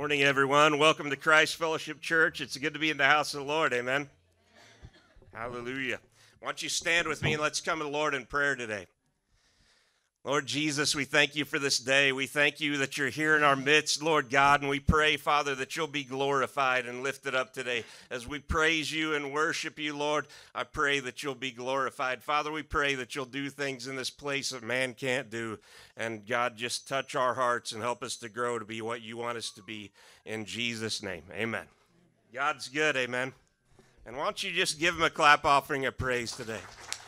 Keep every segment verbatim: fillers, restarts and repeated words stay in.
Morning, everyone. Welcome to Christ Fellowship Church. It's good to be in the house of the Lord. Amen. Hallelujah. Why don't you stand with me and let's come to the Lord in prayer today. Lord Jesus, we thank you for this day. We thank you that you're here in our midst, Lord God, and we pray, Father, that you'll be glorified and lifted up today. As we praise you and worship you, Lord, I pray that you'll be glorified. Father, we pray that you'll do things in this place that man can't do. And God, just touch our hearts and help us to grow to be what you want us to be. In Jesus' name, amen. God's good, amen. And why don't you just give him a clap offering of praise today.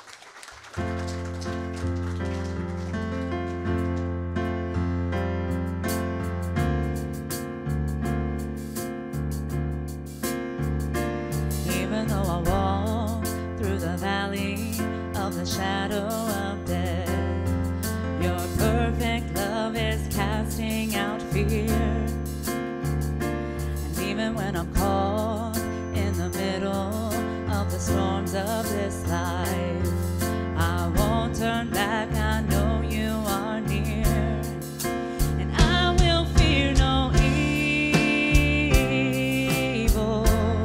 The shadow of death, your perfect love is casting out fear. And even when I'm caught in the middle of the storms of this life, I won't turn back. I know you are near, and I will fear no evil,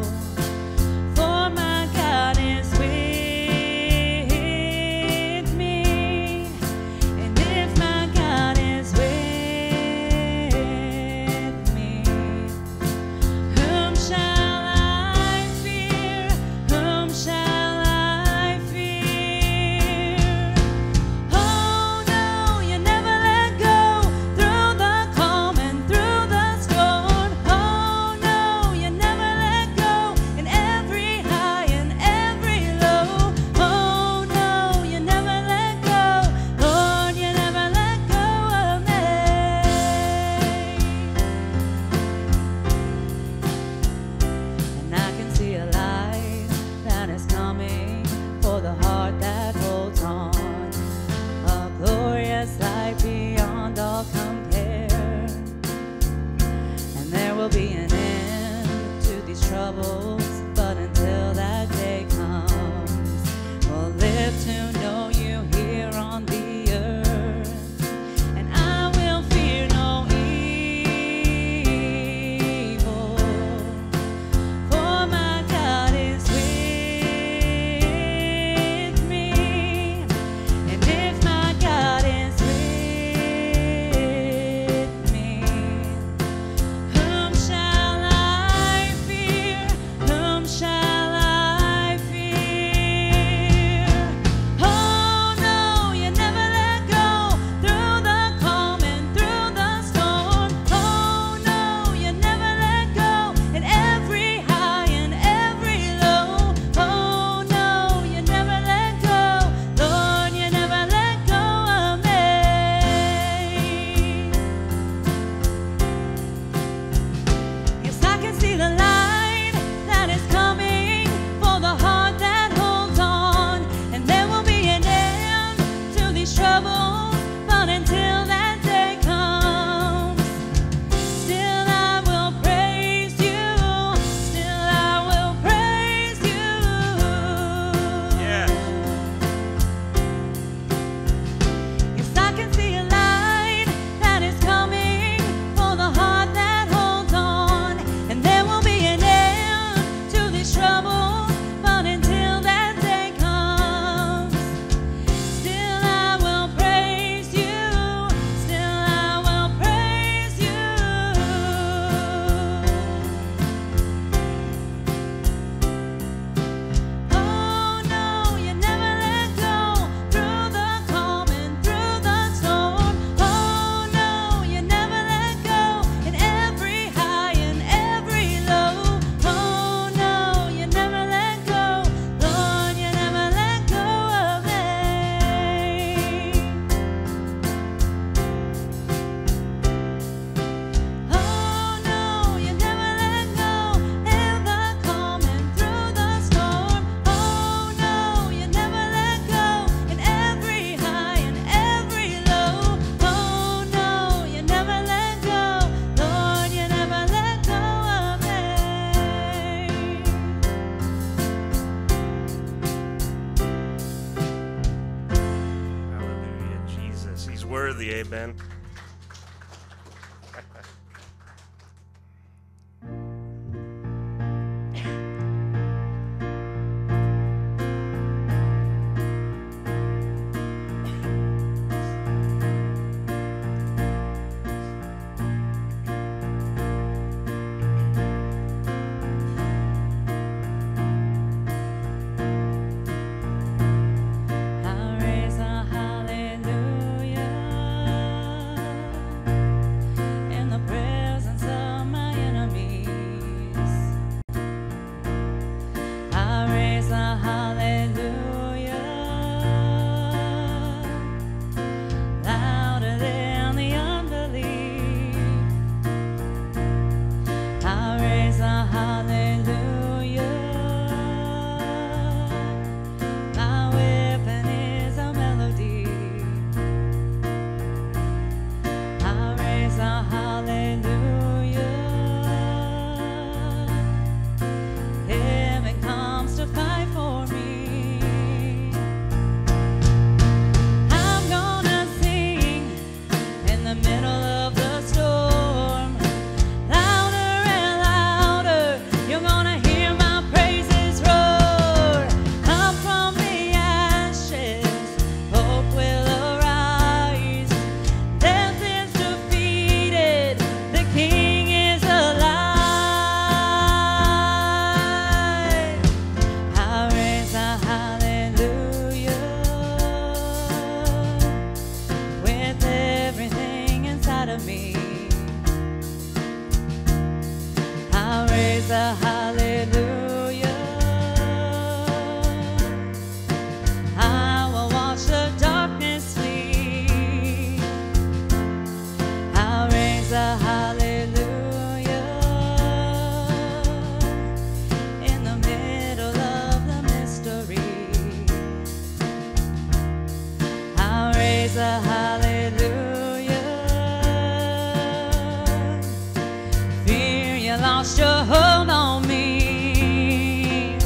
for my God is with me. Worthy, amen. raise a hallelujah. Fear you lost your hold on me.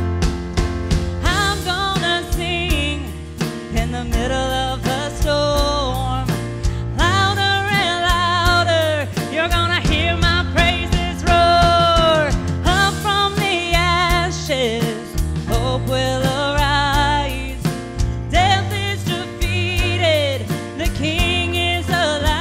I'm gonna sing in the middle of the storm. Louder and louder, you're gonna hear my praises roar. Up from the ashes, hope will arise. Death is defeated, the King is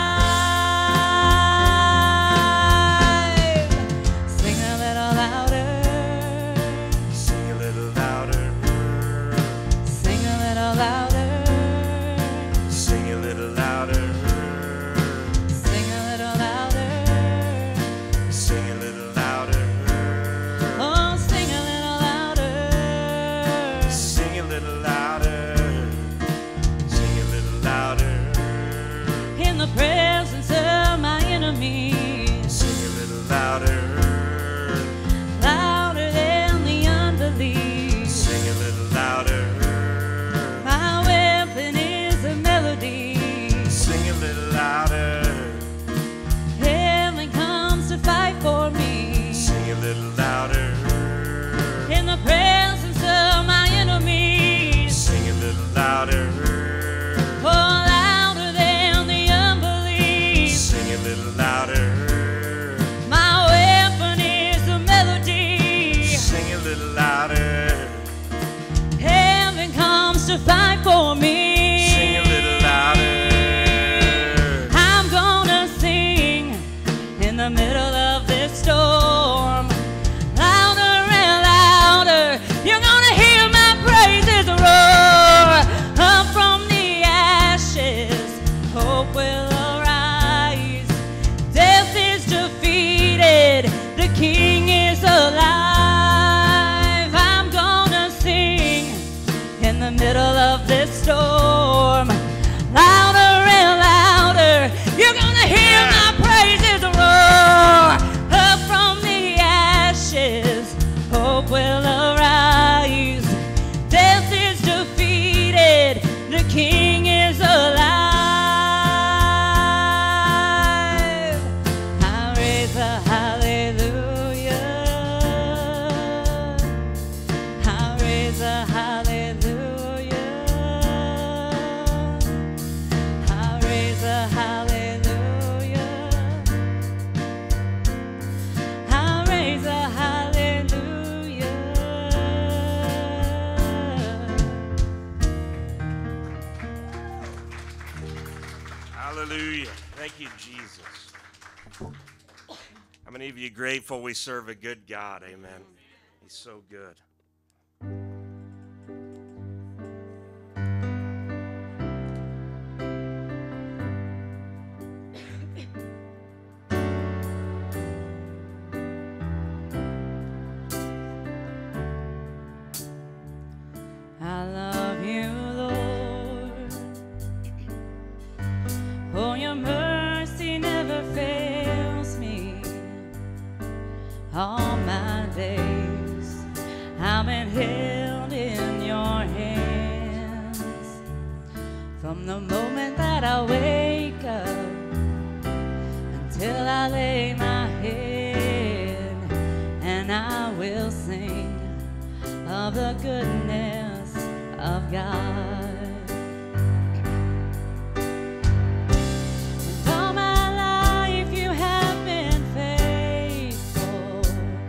alive. Sing a little louder. Sing a little louder. Sing a little louder. Sing a little louder. Sing a little louder. Sing a little louder. Oh, sing a little louder. Sing a little louder. Sing a little louder. In the presence of my enemies, Sing a little louder. louder than the unbelief. Sing a little louder. My weapon is a melody. Sing a little louder. Heaven comes to fight for me. Sing a little louder. In the presence of my enemies, Sing a little louder. oh, louder than the unbelief. Sing a little louder. My weapon is a melody. Sing a little louder. Heaven comes to fight for me. Sing a little louder. I'm gonna sing in the middle of this storm. Louder and louder, you're gonna hear my praises roar. Up from the ashes, hope will arise. Death is defeated, the King is alive. I'm gonna sing in the middle of this storm. Louder and louder, you're gonna hear my praises roar. Up from the ashes, hope will arise. Death is defeated, the King is alive. I raise a hallelujah. I raise a hallelujah. I raise a hallelujah. I raise a hallelujah. Hallelujah. Thank you, Jesus. How many of you grateful we serve a good God? Amen. He's so good. I love you, Lord. Oh, your mercy never fails me. All my days I've been held in your hands. From the moment that I wake up until I lay my head, and I will sing of the goodness of God. And all my life you have been faithful.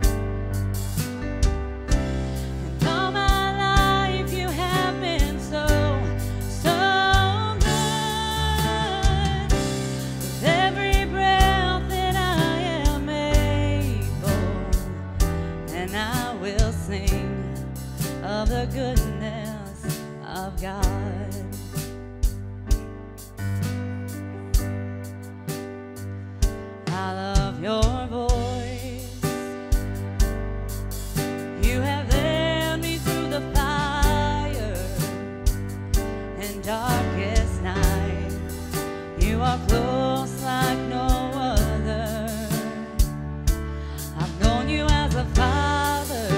And all my life you have been so, so good. With every breath that I am able, and I will sing of the goodness of God. I love your voice. You have led me through the fire and darkest night. You are close like no other. I've known you as a father.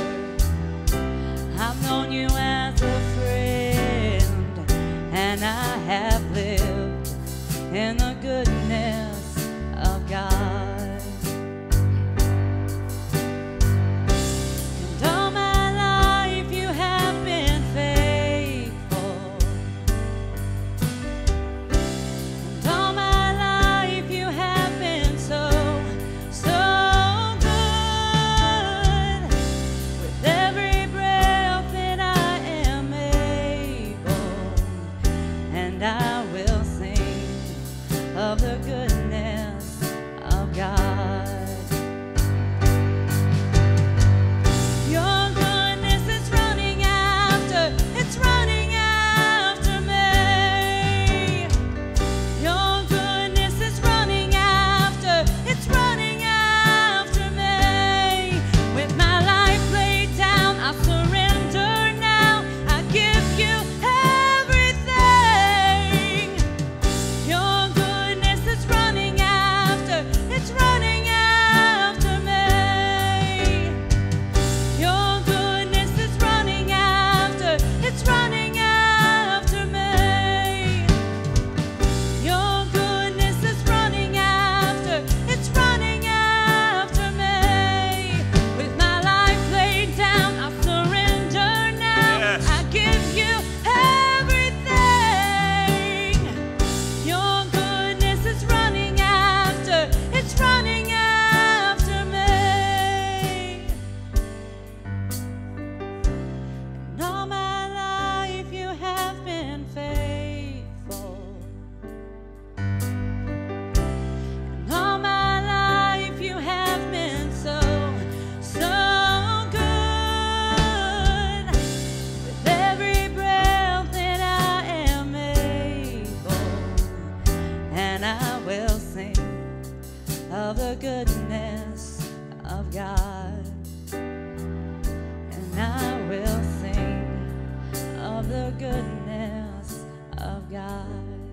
I've known you as a friend, and I have lived in the goodness of God. And all my life you have been faithful. And all my life you have been so, so good. With every breath that I am able, and I will sing of the goodness of God. Your goodness is running after, it's running after me. Your goodness is running after, it's running after me. With my life laid down, I surrender now. I give you everything. Your goodness is running after, it's running after me. Your goodness is running after, it's running after me. Your goodness is running after, it's running after me. With my life laid down, I surrender now. Yes. I give you everything. Your goodness is running after, it's running after me. And all my life you have been faithful. And all my life you have been so, so good. With every breath that I am able, and I will sing of the goodness of God. And I will sing of the goodness of God.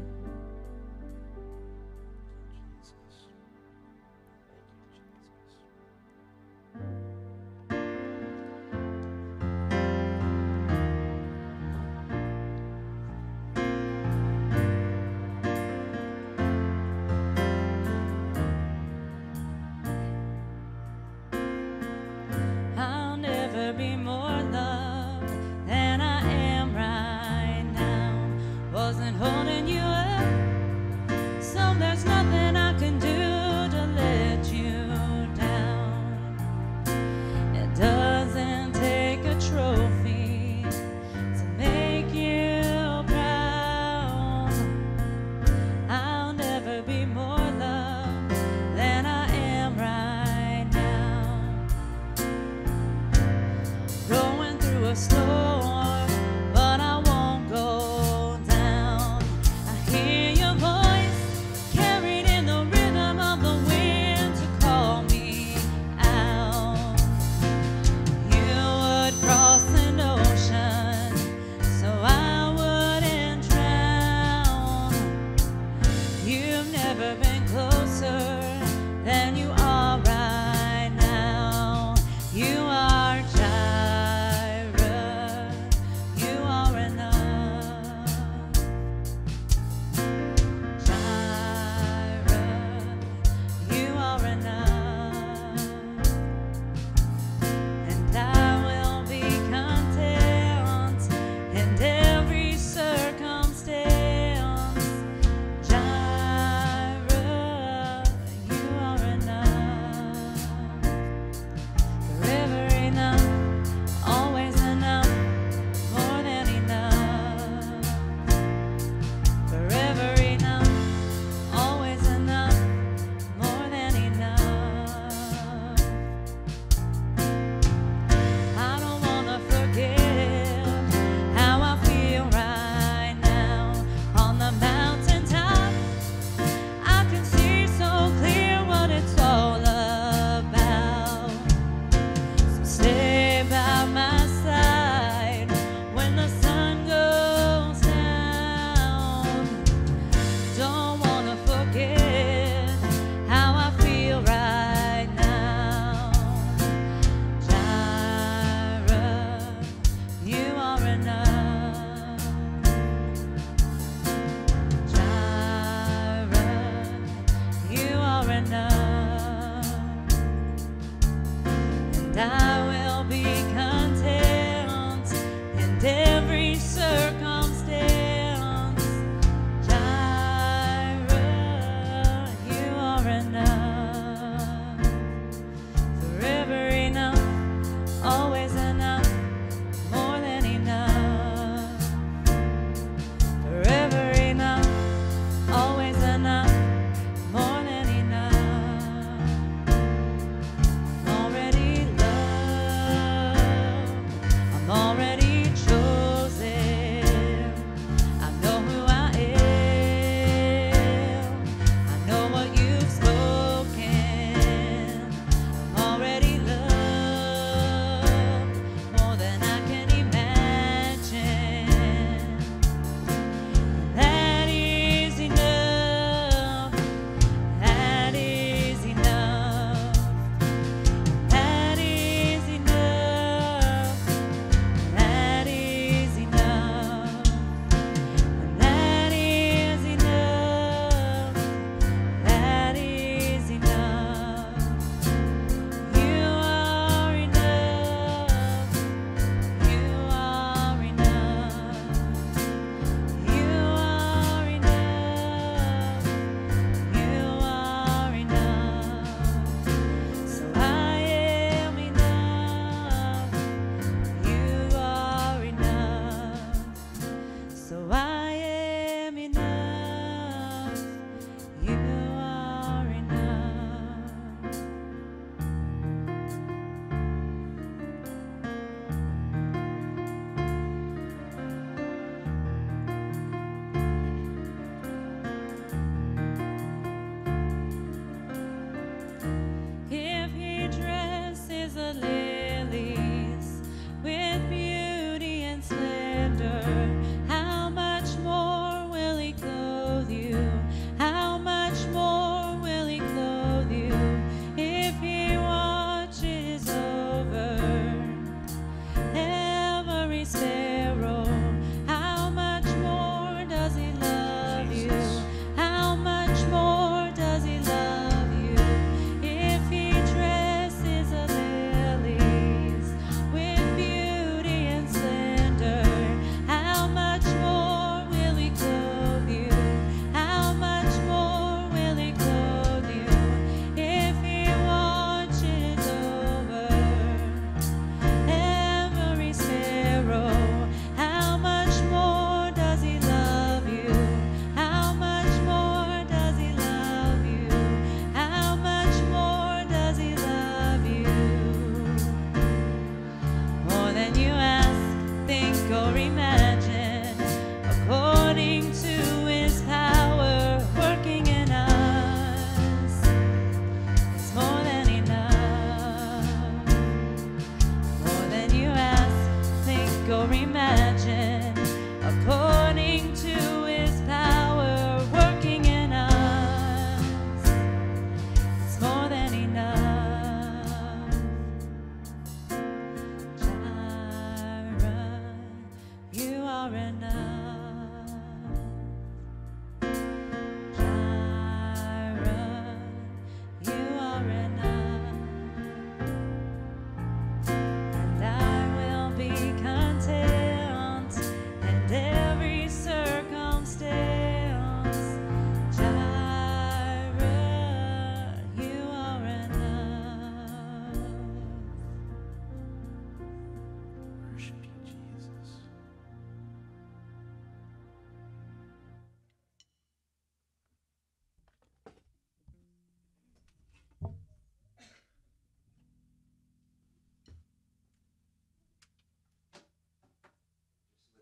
I'll never be more loved than I am right now. Wasn't holding you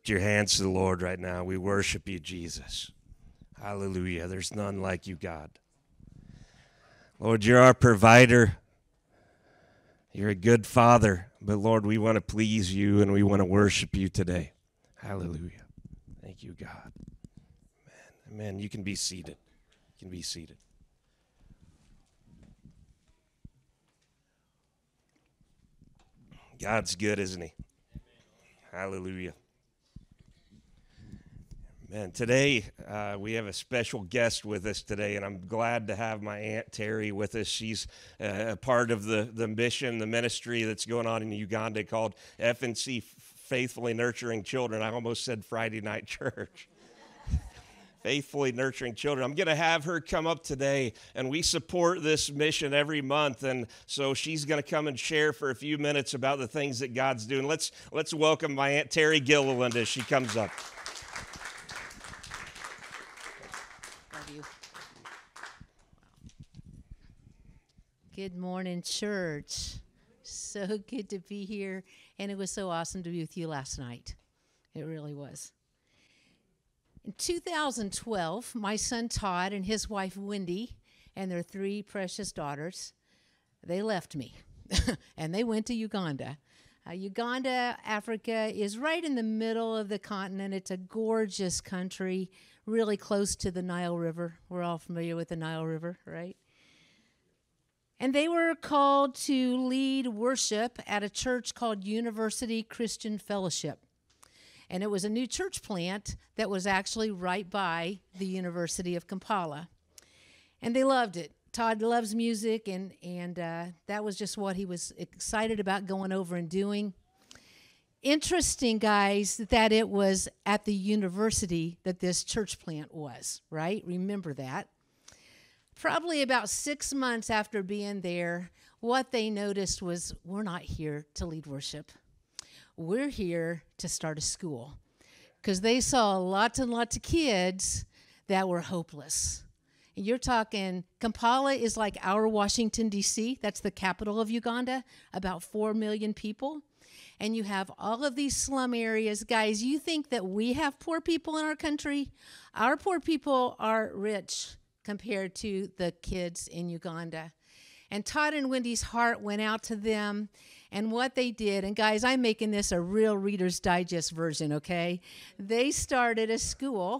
Lift your hands to the Lord right now. We worship you, Jesus. Hallelujah. There's none like you, God. Lord, you're our provider. You're a good Father. But, Lord, we want to please you and we want to worship you today. Hallelujah. Thank you, God. Amen. Amen. You can be seated. You can be seated. God's good, isn't he? Hallelujah. Man, today uh, we have a special guest with us today, and I'm glad to have my Aunt Terri with us. She's uh, a part of the, the mission, the ministry that's going on in Uganda called F N C, Faithfully Nurturing Children. I almost said Friday Night Church. Faithfully Nurturing Children. I'm going to have her come up today, and we support this mission every month, and so she's going to come and share for a few minutes about the things that God's doing. Let's, let's welcome my Aunt Terri Gilliland as she comes up. Good morning, church. So good to be here, and it was so awesome to be with you last night. It really was. In two thousand twelve, my son Todd and his wife Wendy and their three precious daughters, they left me, and they went to Uganda. Uh, Uganda, Africa, is right in the middle of the continent. It's a gorgeous country, really close to the Nile River. We're all familiar with the Nile River, right? And they were called to lead worship at a church called University Christian Fellowship. And it was a new church plant that was actually right by the University of Kampala. And they loved it. Todd loves music, and, and uh, that was just what he was excited about going over and doing. Interesting, guys, that it was at the university that this church plant was, right? Remember that. Probably about six months after being there, what they noticed was, we're not here to lead worship. We're here to start a school. Because they saw lots and lots of kids that were hopeless. And you're talking, Kampala is like our Washington, D C That's the capital of Uganda, about four million people. And you have all of these slum areas. Guys, you think that we have poor people in our country? Our poor people are rich compared to the kids in Uganda. And Todd and Wendy's heart went out to them and what they did. And guys, I'm making this a real Reader's Digest version, okay? They started a school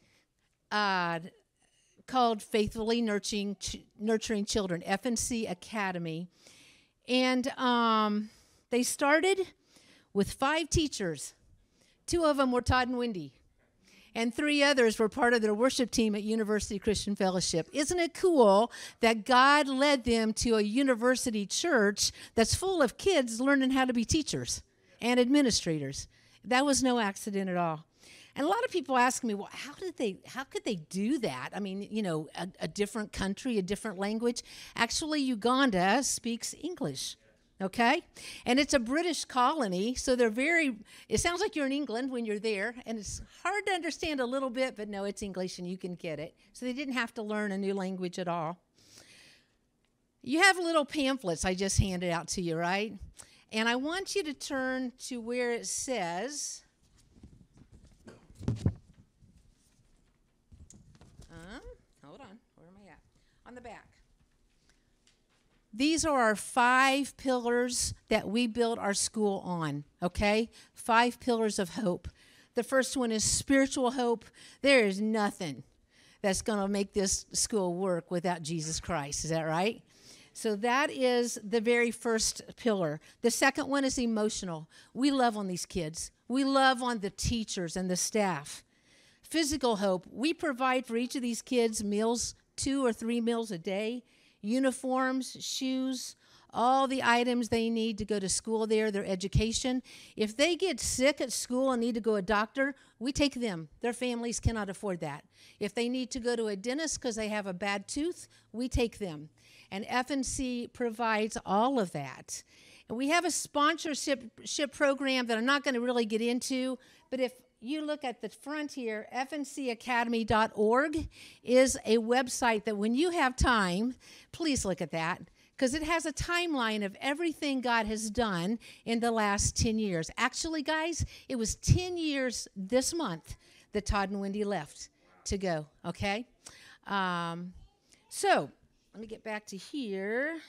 uh, called Faithfully Nurturing, Ch- Nurturing Children, F N C Academy. And um, they started with five teachers. Two of them were Todd and Wendy. And three others were part of their worship team at University Christian Fellowship. Isn't it cool that God led them to a university church that's full of kids learning how to be teachers and administrators? That was no accident at all. And a lot of people ask me, well, how did they, how could they do that? I mean, you know, a, a different country, a different language. Actually, Uganda speaks English. Okay? And it's a British colony, so they're very, it sounds like you're in England when you're there, and it's hard to understand a little bit, but no, it's English and you can get it. So they didn't have to learn a new language at all. You have little pamphlets I just handed out to you, right? And I want you to turn to where it says, um, hold on, where am I at? On the back. These are our five pillars that we built our school on, okay? Five pillars of hope. The first one is spiritual hope. There is nothing that's going to make this school work without Jesus Christ. Is that right? So that is the very first pillar. The second one is emotional. We love on these kids. We love on the teachers and the staff. Physical hope. We provide for each of these kids meals, two or three meals a day. Uniforms, shoes, all the items they need to go to school there, their education. If they get sick at school and need to go to a doctor, we take them. Their families cannot afford that. If they need to go to a dentist because they have a bad tooth, we take them. And F N C provides all of that. And we have a sponsorship program that I'm not going to really get into, but if you look at the front here, F N C academy dot org is a website that when you have time, please look at that. because it has a timeline of everything God has done in the last ten years. Actually, guys, it was ten years this month that Todd and Wendy left to go, okay? Um, so let me get back to here.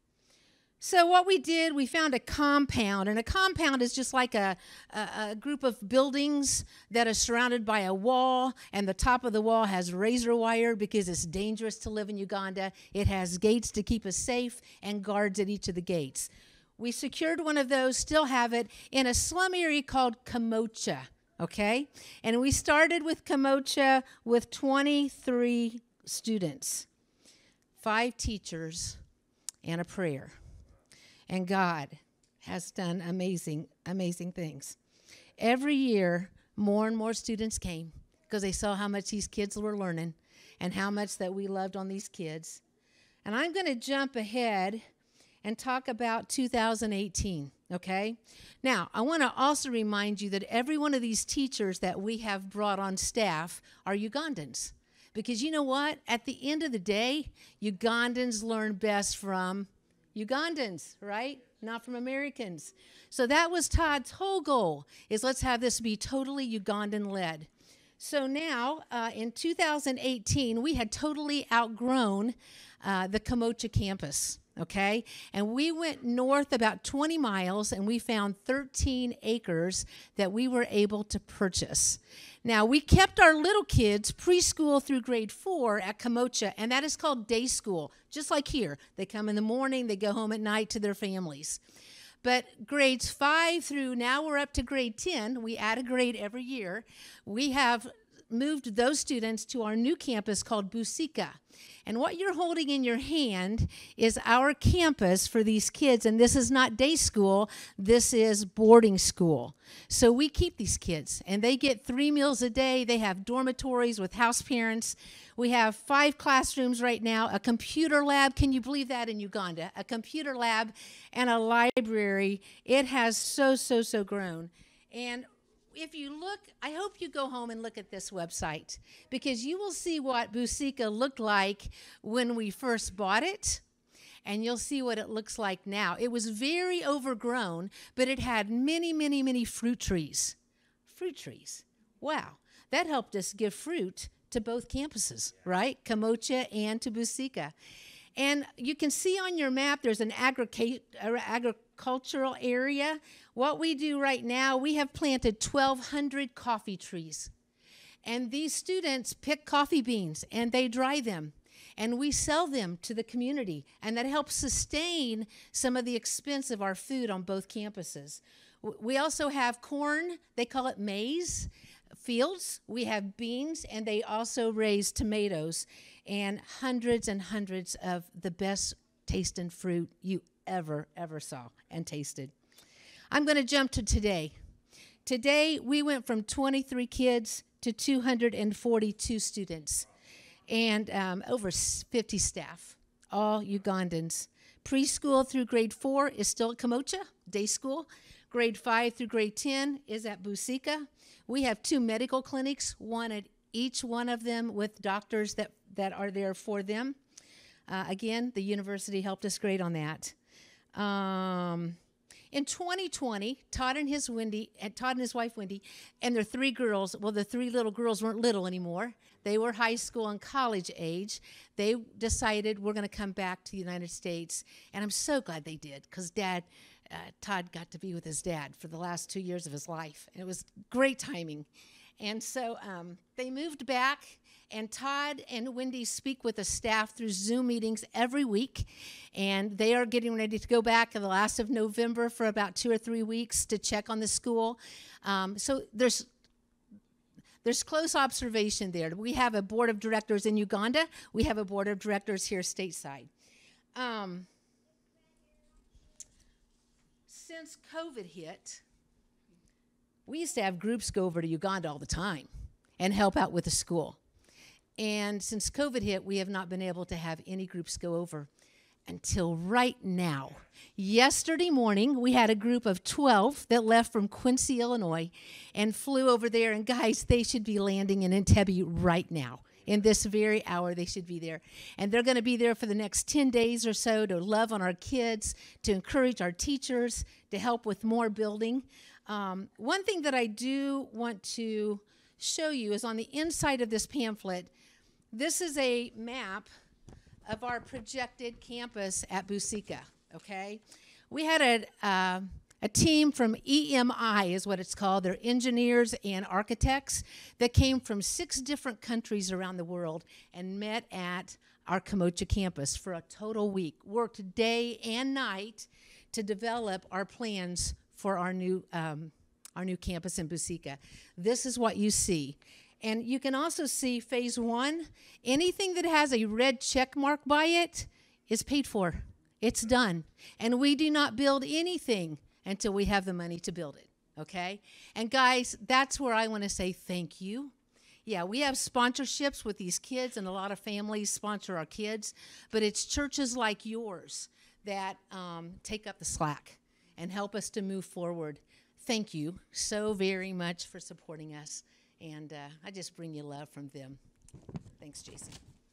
So what we did, we found a compound, and a compound is just like a, a, a group of buildings that are surrounded by a wall, and the top of the wall has razor wire because it's dangerous to live in Uganda. It has gates to keep us safe and guards at each of the gates. We secured one of those, still have it, in a slum area called Kamocha, okay? And we started with Kamocha with twenty-three students, five teachers, and a prayer. And God has done amazing, amazing things. Every year, more and more students came because they saw how much these kids were learning and how much that we loved on these kids. And I'm going to jump ahead and talk about two thousand eighteen, okay? Now, I want to also remind you that every one of these teachers that we have brought on staff are Ugandans. Because you know what? At the end of the day, Ugandans learn best from Ugandans, right? Not from Americans. So that was Todd's whole goal, is let's have this be totally Ugandan-led. So now, uh, in two thousand eighteen, we had totally outgrown uh, the Kamocha campus, okay? And we went north about twenty miles, and we found thirteen acres that we were able to purchase. Now, we kept our little kids preschool through grade four at Kamocha, and that is called day school, just like here. They come in the morning, they go home at night to their families. But grades five through, now we're up to grade ten. We add a grade every year. We have moved those students to our new campus called Busika. And what you're holding in your hand is our campus for these kids. And this is not day school. This is boarding school. So we keep these kids, and they get three meals a day. They have dormitories with house parents. We have five classrooms right now, a computer lab. Can you believe that in Uganda? A computer lab and a library. It has so, so, so grown. And if you look, I hope you go home and look at this website, because you will see what Busika looked like when we first bought it, and you'll see what it looks like now. It was very overgrown, but it had many, many, many fruit trees. Fruit trees. Wow. That helped us give fruit to both campuses, right? Kamocha and to Busika. And you can see on your map there's an agric- agricultural area. What we do right now, we have planted twelve hundred coffee trees. And these students pick coffee beans and they dry them. And we sell them to the community. And that helps sustain some of the expense of our food on both campuses. We also have corn, they call it maize, fields. We have beans, and they also raise tomatoes. And hundreds and hundreds of the best tasting fruit you ever, ever saw and tasted. I'm going to jump to today. Today, we went from twenty-three kids to two hundred forty-two students, and um, over fifty staff, all Ugandans. Preschool through grade four is still at Kamocha, day school. Grade five through grade ten is at Busika. We have two medical clinics, one at each one of them with doctors that, that are there for them. Uh, again, the university helped us great on that. Um, in twenty twenty, Todd and his Wendy, and Todd and his wife Wendy, and their three girls, well, the three little girls weren't little anymore. They were high school and college age. They decided we're going to come back to the United States, and I'm so glad they did, because Dad, uh, Todd got to be with his dad for the last two years of his life, and it was great timing. And so um, they moved back, and Todd and Wendy speak with the staff through Zoom meetings every week, and they are getting ready to go back in the last of November for about two or three weeks to check on the school. Um, so there's there's close observation there. We have a board of directors in Uganda. We have a board of directors here stateside. Um, since COVID hit, we used to have groups go over to Uganda all the time and help out with the school. And since COVID hit, we have not been able to have any groups go over until right now. Yesterday morning, we had a group of twelve that left from Quincy, Illinois, and flew over there. And guys, they should be landing in Entebbe right now. in this very hour. They should be there. And they're going to be there for the next ten days or so to love on our kids, to encourage our teachers, to help with more building. Um, one thing that I do want to show you is on the inside of this pamphlet, this is a map of our projected campus at Busika, okay? We had a, uh, a team from E M I is what it's called. They're engineers and architects that came from six different countries around the world and met at our Kamocha campus for a total week, worked day and night to develop our plans for our new um, our new campus in Busika. This is what you see. And you can also see phase one. Anything that has a red check mark by it is paid for. It's done. And we do not build anything until we have the money to build it, okay? And guys, that's where I want to say thank you. Yeah, we have sponsorships with these kids, and a lot of families sponsor our kids, but it's churches like yours that um, take up the slack and help us to move forward. Thank you so very much for supporting us, and uh, I just bring you love from them. Thanks, Jason.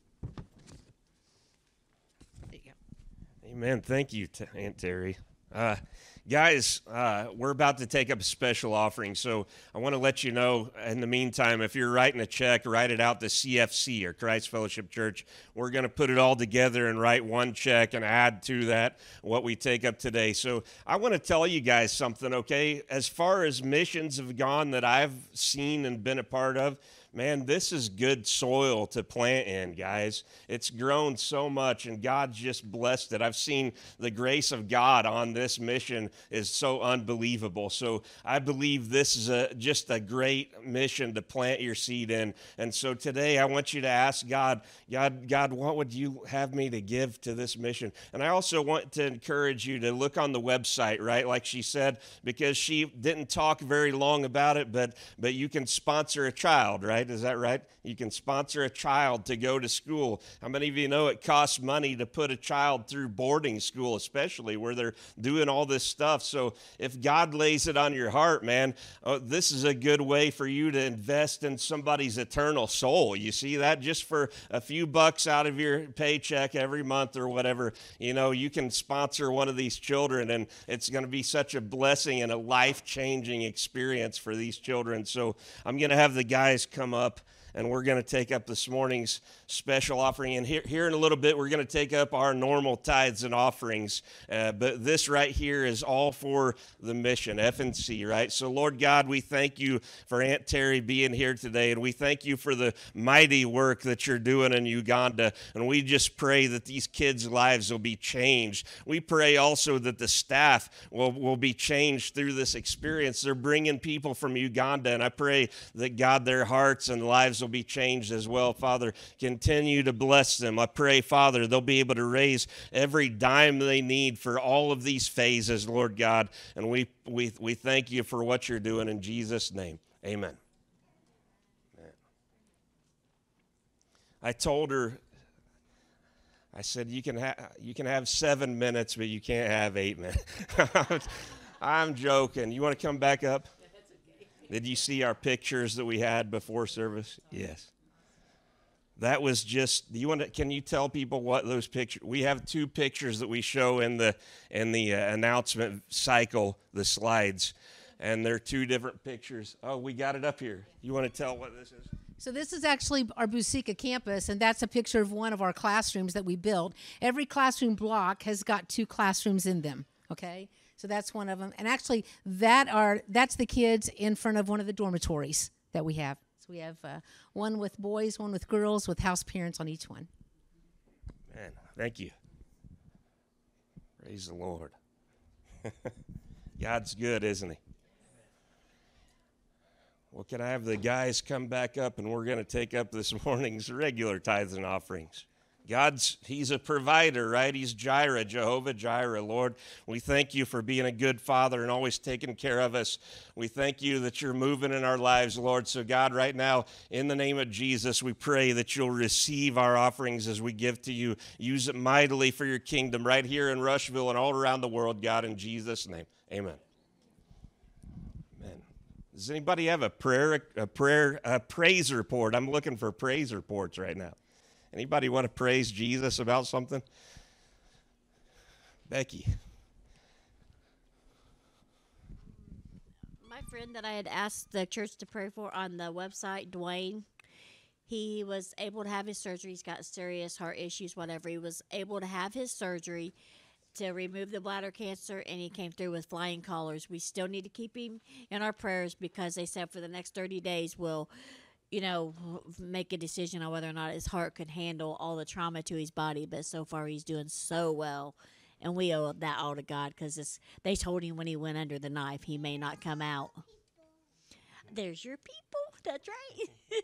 There you go. Amen. Thank you, T- Aunt Terry. Uh, guys, uh, we're about to take up a special offering, so I want to let you know, in the meantime, if you're writing a check, write it out to C F C, or Christ Fellowship Church. We're going to put it all together and write one check and add to that what we take up today. So I want to tell you guys something, okay? As far as missions have gone that I've seen and been a part of, man, this is good soil to plant in, guys. It's grown so much, and God's just blessed it. I've seen the grace of God on this mission is so unbelievable. So I believe this is a, just a great mission to plant your seed in. And so today I want you to ask God, God, God, what would you have me to give to this mission? And I also want to encourage you to look on the website, right, like she said, because she didn't talk very long about it, but but you can sponsor a child, right? Is that right? You can sponsor a child to go to school. How many of you know it costs money to put a child through boarding school, especially where they're doing all this stuff? So if God lays it on your heart, man, uh, this is a good way for you to invest in somebody's eternal soul. You see that? Just for a few bucks out of your paycheck every month or whatever, you know, you can sponsor one of these children, and it's going to be such a blessing and a life-changing experience for these children. So I'm going to have the guys come up, and we're going to take up this morning's special offering. And here, here in a little bit, we're going to take up our normal tithes and offerings. Uh, but this right here is all for the mission, F and C, right? So, Lord God, we thank you for Aunt Terri being here today, and we thank you for the mighty work that you're doing in Uganda. And we just pray that these kids' lives will be changed. We pray also that the staff will, will be changed through this experience. They're bringing people from Uganda, and I pray that, God, their hearts and lives will be changed as well. Father, continue to bless them. I pray, Father, they'll be able to raise every dime they need for all of these phases, Lord God. And we we we thank you for what you're doing in Jesus' name. Amen. I told her, I said, you can have you can have seven minutes, but you can't have eight minutes. I'm joking. You want to come back up? Did you see our pictures that we had before service? Yes. That was just, do you want to, can you tell people what those pictures, we have two pictures that we show in the in the uh, announcement cycle, the slides, and they're two different pictures. Oh, we got it up here. You want to tell what this is? So this is actually our Busika campus, and that's a picture of one of our classrooms that we built. Every classroom block has got two classrooms in them, okay? So that's one of them. And actually, that are that's the kids in front of one of the dormitories that we have. So we have uh, one with boys, one with girls, with house parents on each one. Man, thank you. Praise the Lord. God's good, isn't he? Well, can I have the guys come back up, and we're going to take up this morning's regular tithes and offerings. God's, he's a provider, right? He's Jireh, Jehovah Jireh, Lord. We thank you for being a good father and always taking care of us. We thank you that you're moving in our lives, Lord. So, God, right now, in the name of Jesus, we pray that you'll receive our offerings as we give to you. Use it mightily for your kingdom right here in Rushville and all around the world, God, in Jesus' name. Amen. Amen. Does anybody have a prayer, a prayer, a praise report? I'm looking for praise reports right now. Anybody want to praise Jesus about something? Becky. My friend that I had asked the church to pray for on the website, Dwayne, he was able to have his surgery. He's got serious heart issues, whatever. He was able to have his surgery to remove the bladder cancer, and he came through with flying colors. We still need to keep him in our prayers because they said for the next thirty days we'll, you know, make a decision on whether or not his heart could handle all the trauma to his body. But so far he's doing so well, and we owe that all to God because they told him when he went under the knife he may not come out. There's your people. That's right.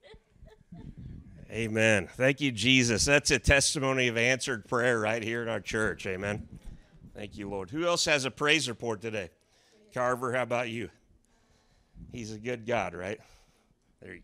Amen. Thank you, Jesus. That's a testimony of answered prayer right here in our church. Amen. Thank you, Lord. Who else has a praise report today? Carver, how about you? He's a good God, right? There you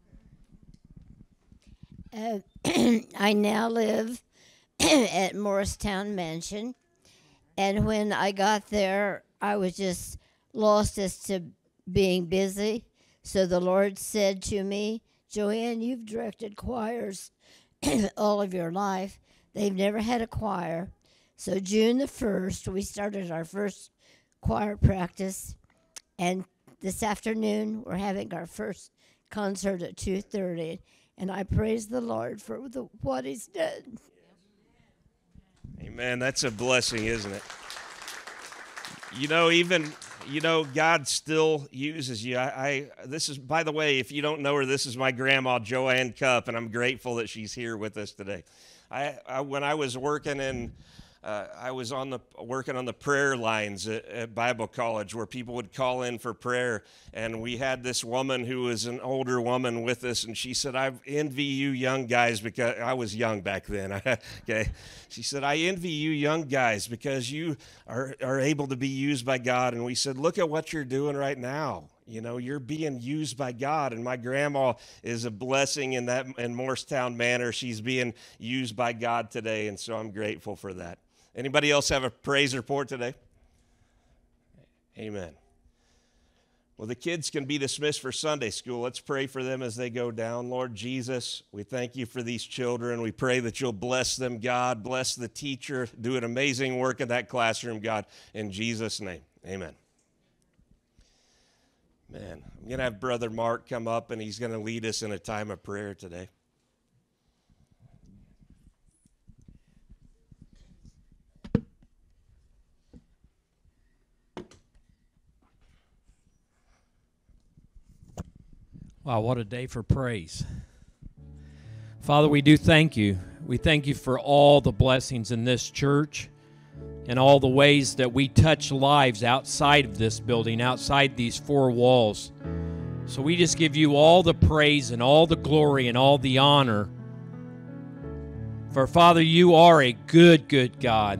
go. Uh, I now live at Morristown Mansion, and when I got there, I was just lost as to being busy. So the Lord said to me, Joanne, you've directed choirs all of your life. They've never had a choir. So June the first, we started our first choir practice. And this afternoon, we're having our first concert at two thirty. And I praise the Lord for the, what he's done. Amen. That's a blessing, isn't it? You know, even... You know, God still uses you. I, I, this is, by the way, if you don't know her, this is my grandma, Joanne Cupp, and I'm grateful that she's here with us today. I, I when I was working in, uh, I was on the working on the prayer lines at, at Bible College where people would call in for prayer, and we had this woman who was an older woman with us, and she said, "I envy you young guys," because I was young back then. Okay, she said, "I envy you young guys because you are are able to be used by God." And we said, "Look at what you're doing right now. You know, you're being used by God." And my grandma is a blessing in that in Morristown Manor. She's being used by God today, and so I'm grateful for that. Anybody else have a praise report today? Amen. Well, the kids can be dismissed for Sunday school. Let's pray for them as they go down. Lord Jesus, we thank you for these children. We pray that you'll bless them, God. Bless the teacher. Do an amazing work in that classroom, God. In Jesus' name, amen. Man, I'm going to have Brother Mark come up, and he's going to lead us in a time of prayer today. Wow, what a day for praise. Father, we do thank you. We thank you for all the blessings in this church and all the ways that we touch lives outside of this building, outside these four walls. So we just give you all the praise and all the glory and all the honor. For, Father, you are a good, good God.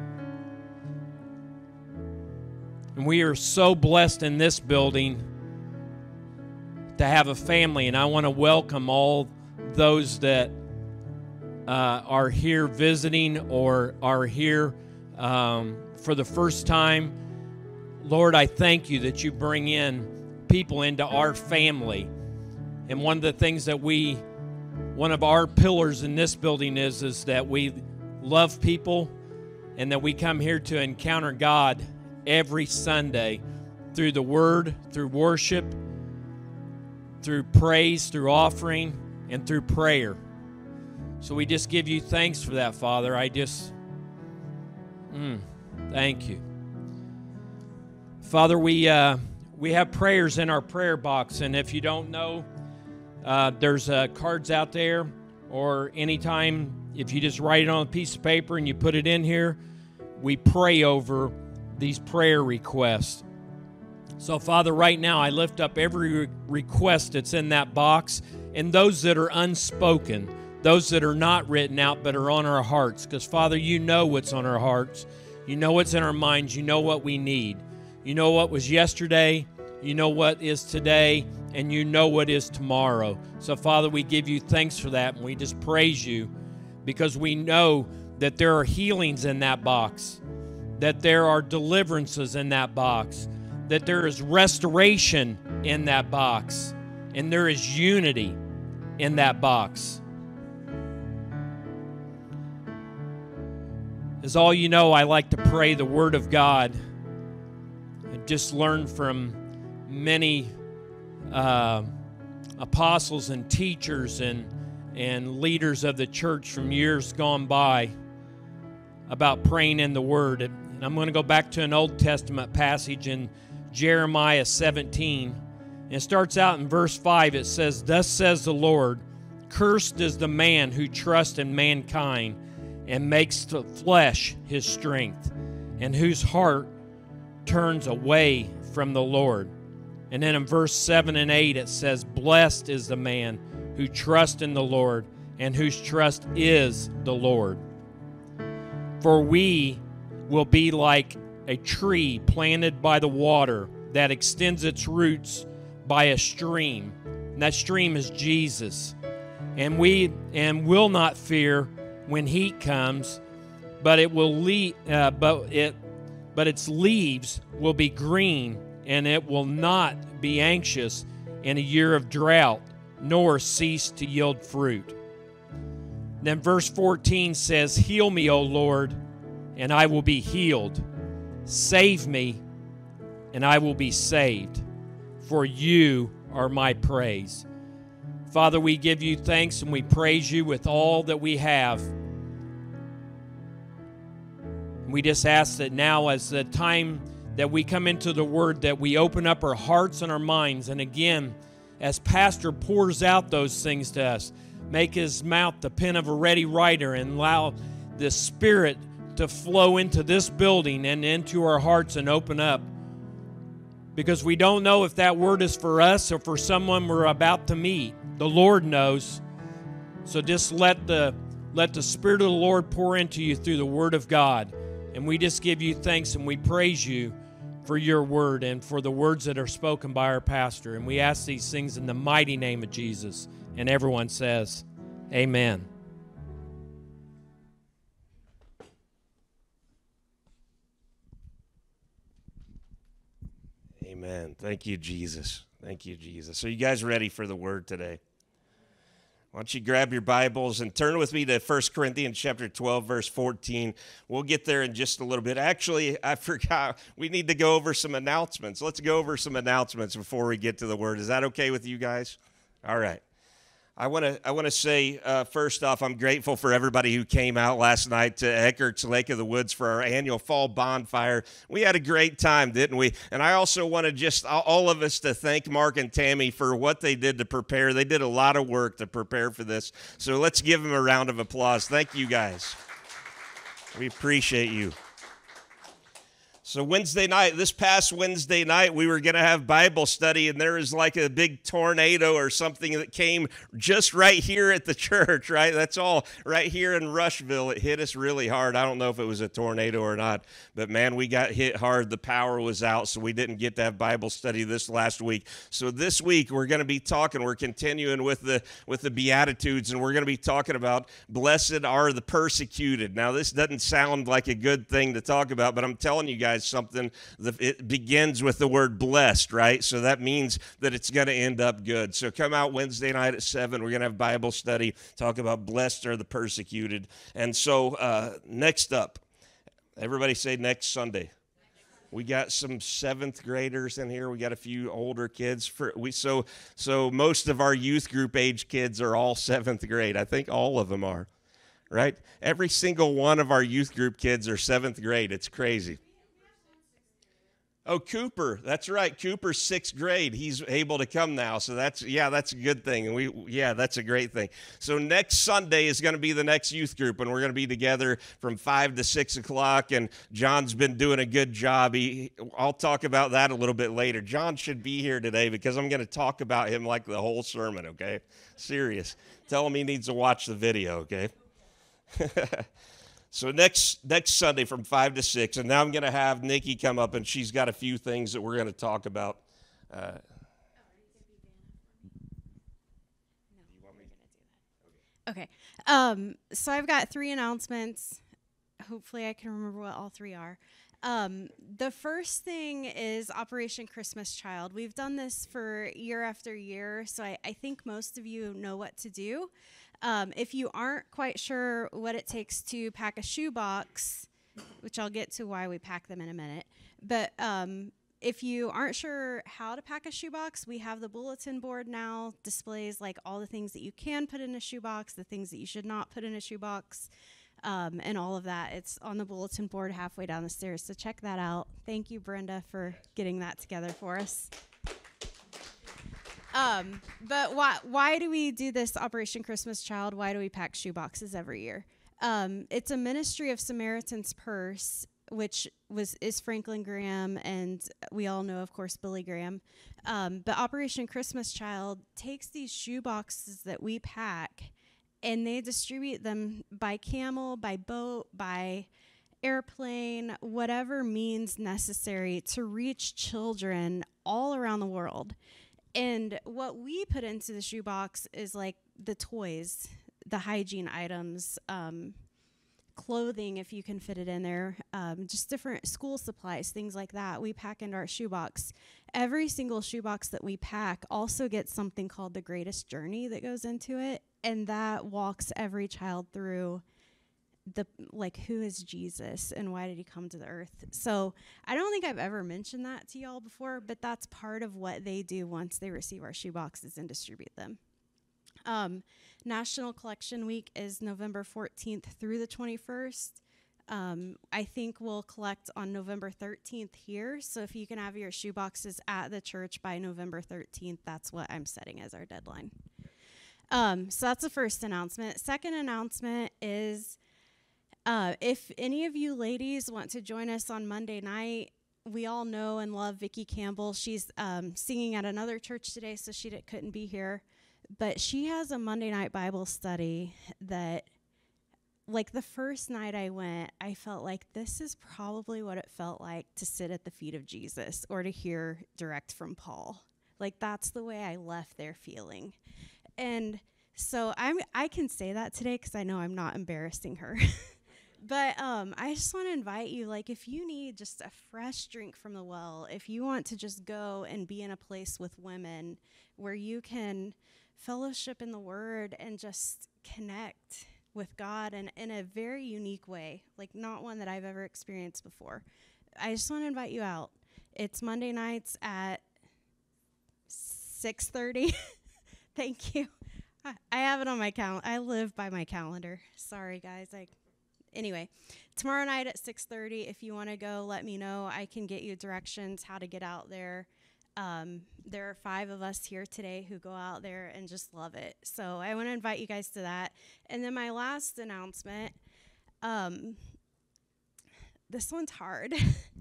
And we are so blessed in this building to have a family, and I want to welcome all those that uh, are here visiting or are here um, for the first time. Lord, I thank you that you bring in people into our family. And one of the things that we, one of our pillars in this building is, is that we love people and that we come here to encounter God every Sunday through the Word, through worship, through praise, through offering, and through prayer. So we just give you thanks for that, Father. I just, mm, thank you. Father, we uh, we have prayers in our prayer box, and if you don't know, uh, there's uh, cards out there, or anytime, if you just write it on a piece of paper and you put it in here, we pray over these prayer requests. So, Father, right now I lift up every request that's in that box and those that are unspoken, those that are not written out but are on our hearts. Because, Father, you know what's on our hearts. You know what's in our minds. You know what we need. You know what was yesterday. You know what is today. And you know what is tomorrow. So, Father, we give you thanks for that, and we just praise you because we know that there are healings in that box, that there are deliverances in that box, that there is restoration in that box, and there is unity in that box. As all you know, I like to pray the Word of God. I just learned from many uh, apostles and teachers and, and leaders of the church from years gone by about praying in the Word. And I'm going to go back to an Old Testament passage in Jeremiah seventeen. And it starts out in verse five. It says, "Thus says the Lord, cursed is the man who trusts in mankind and makes the flesh his strength, and whose heart turns away from the Lord." And then in verse seven and eight it says, "Blessed is the man who trusts in the Lord, and whose trust is the Lord. For we will be like a tree planted by the water that extends its roots by a stream." And that stream is Jesus. "And we and will not fear when heat comes, but it will le- uh, but it but its leaves will be green, and it will not be anxious in a year of drought, nor cease to yield fruit." Then verse fourteen says, "Heal me, O Lord, and I will be healed. Save me, and I will be saved, for you are my praise." Father, we give you thanks and we praise you with all that we have. We just ask that now, as the time that we come into the Word, that we open up our hearts and our minds. And again, as Pastor pours out those things to us, make his mouth the pen of a ready writer, and allow the Spirit to flow into this building and into our hearts and open up. Because we don't know if that word is for us or for someone we're about to meet. The Lord knows. So just let the, let the Spirit of the Lord pour into you through the Word of God. And we just give you thanks and we praise you for your word and for the words that are spoken by our pastor. And we ask these things in the mighty name of Jesus. And everyone says, amen. Amen. Thank you, Jesus. Thank you, Jesus. So you guys ready for the word today? Why don't you grab your Bibles and turn with me to First Corinthians chapter twelve, verse fourteen. We'll get there in just a little bit. Actually, I forgot. We need to go over some announcements. Let's go over some announcements before we get to the word. Is that okay with you guys? All right. I want to I want to say, uh, first off, I'm grateful for everybody who came out last night to Eckert's Lake of the Woods for our annual fall bonfire. We had a great time, didn't we? And I also want to just, all of us, to thank Mark and Tammy for what they did to prepare. They did a lot of work to prepare for this. So let's give them a round of applause. Thank you, guys. We appreciate you. So Wednesday night, this past Wednesday night, we were going to have Bible study, and there was like a big tornado or something that came just right here at the church, right? That's all right here in Rushville. It hit us really hard. I don't know if it was a tornado or not, but man, we got hit hard. The power was out, so we didn't get to have Bible study this last week. So this week, we're going to be talking, we're continuing with the, with the Beatitudes, and we're going to be talking about blessed are the persecuted. Now, this doesn't sound like a good thing to talk about, but I'm telling you guys, something that it begins with the word blessed, right? So that means that it's going to end up good. So come out Wednesday night at seven. We're going to have Bible study, talk about blessed are the persecuted. And so uh, next up, everybody say next Sunday. We got some seventh graders in here. We got a few older kids. For we so so most of our youth group age kids are all seventh grade. I think all of them are, right? Every single one of our youth group kids are seventh grade. It's crazy. Oh, Cooper, that's right. Cooper's sixth grade. He's able to come now, so that's, yeah, that's a good thing. And we, yeah, that's a great thing. So next Sunday is going to be the next youth group, and we're going to be together from five to six o'clock, and John's been doing a good job. He, I'll talk about that a little bit later. John should be here today because I'm going to talk about him like the whole sermon, okay? Serious. Tell him he needs to watch the video, okay? So next next Sunday from five to six, and now I'm going to have Nikki come up, and she's got a few things that we're going to talk about. Uh, Okay. Um, so I've got three announcements. Hopefully I can remember what all three are. Um, the first thing is Operation Christmas Child. We've done this for year after year, so I, I think most of you know what to do. Um, if you aren't quite sure what it takes to pack a shoebox, which I'll get to why we pack them in a minute, but um, if you aren't sure how to pack a shoebox, we have the bulletin board now, displays like all the things that you can put in a shoebox, the things that you should not put in a shoebox. Um, and all of that. It's on the bulletin board halfway down the stairs, so check that out. Thank you, Brenda, for getting that together for us. Um, but why why do we do this Operation Christmas Child? Why do we pack shoe boxes every year? Um, it's a ministry of Samaritan's Purse, which was is Franklin Graham, and we all know, of course, Billy Graham. Um, but Operation Christmas Child takes these shoe boxes that we pack, and they distribute them by camel, by boat, by airplane, whatever means necessary to reach children all around the world. And what we put into the shoebox is like the toys, the hygiene items, um, clothing, if you can fit it in there, um, just different school supplies, things like that. We pack into our shoebox. Every single shoebox that we pack also gets something called the Greatest Journey that goes into it, and that walks every child through the, like, who is Jesus and why did he come to the earth? So I don't think I've ever mentioned that to y'all before, but that's part of what they do once they receive our shoeboxes and distribute them. Um, National Collection Week is November fourteenth through the twenty-first. Um, I think we'll collect on November thirteenth here, so if you can have your shoeboxes at the church by November thirteenth, that's what I'm setting as our deadline. Um, so that's the first announcement. Second announcement is uh, if any of you ladies want to join us on Monday night, we all know and love Vicki Campbell. She's um, singing at another church today, so she d- couldn't be here. But she has a Monday night Bible study that, like, the first night I went, I felt like this is probably what it felt like to sit at the feet of Jesus or to hear direct from Paul. Like, that's the way I left there feeling. And so I'm, I can say that today because I know I'm not embarrassing her. But um, I just want to invite you, like, if you need just a fresh drink from the well, if you want to just go and be in a place with women where you can fellowship in the Word and just connect with God in, in a very unique way, like not one that I've ever experienced before, I just want to invite you out. It's Monday nights at six thirty. Thank you. I, I have it on my calendar. I live by my calendar. Sorry, guys. I Anyway, tomorrow night at six thirty, if you want to go, let me know. I can get you directions how to get out there. Um, there are five of us here today who go out there and just love it. So I want to invite you guys to that. And then my last announcement, um, this one's hard.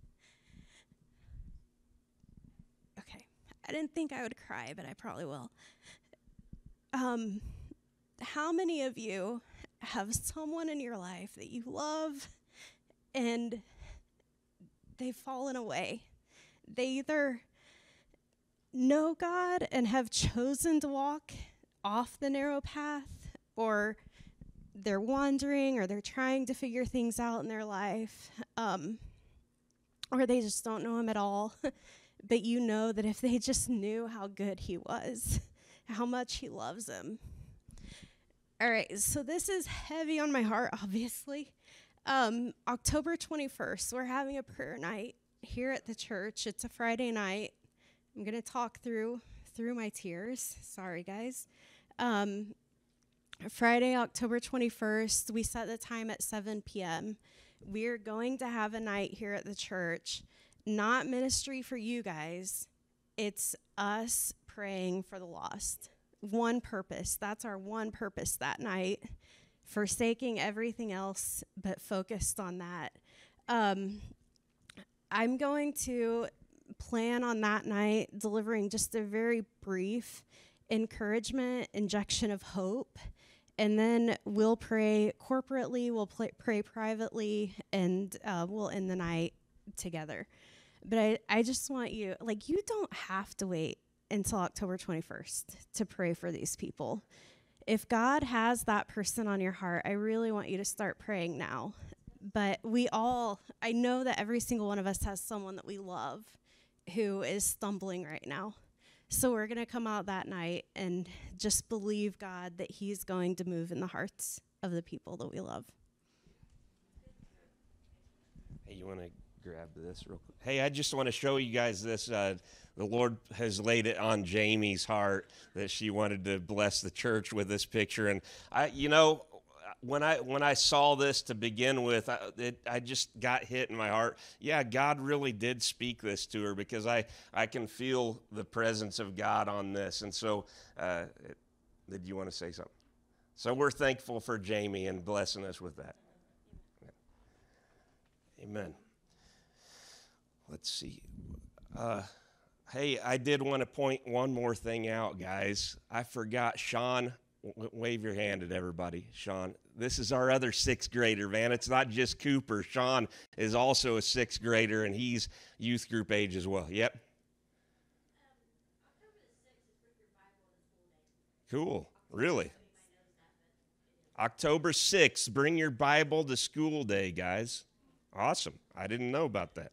Okay. I didn't think I would cry, but I probably will. Um, how many of you have someone in your life that you love and they've fallen away? They either know God and have chosen to walk off the narrow path, or they're wandering, or they're trying to figure things out in their life, um, or they just don't know him at all. But you know that if they just knew how good he was, how much he loves them. All right, so this is heavy on my heart, obviously. Um, October twenty-first, we're having a prayer night here at the church. It's a Friday night. I'm going to talk through through my tears. Sorry, guys. Um, Friday, October twenty-first, we set the time at seven p.m. We're going to have a night here at the church, not ministry for you guys. It's us praying for the lost. One purpose. That's our one purpose that night. Forsaking everything else, but focused on that. Um, I'm going to plan on that night delivering just a very brief encouragement, injection of hope, and then we'll pray corporately, we'll pl- pray privately, and uh, we'll end the night together. But I, I just want you, like, you don't have to wait until October twenty-first to pray for these people. If God has that person on your heart, I really want you to start praying now. but we all, I know that every single one of us has someone that we love who is stumbling right now. So we're going to come out that night and just believe God that he's going to move in the hearts of the people that we love. Hey, you want to grab this real quick? Hey, I just want to show you guys this. Uh, the Lord has laid it on Jamie's heart that she wanted to bless the church with this picture. And, I, you know, when I when I saw this to begin with, I, it, I just got hit in my heart. Yeah, God really did speak this to her, because I, I can feel the presence of God on this. And so, uh, it, did you want to say something? So we're thankful for Jamie and blessing us with that. Amen. Let's see. Uh, hey, I did want to point one more thing out, guys. I forgot Sean. W- wave your hand at everybody. Sean, this is our other sixth grader, man. It's not just Cooper. Sean is also a sixth grader, and he's youth group age as well. Yep. Cool. Really? October sixth, bring your Bible to school day, guys. Awesome. I didn't know about that.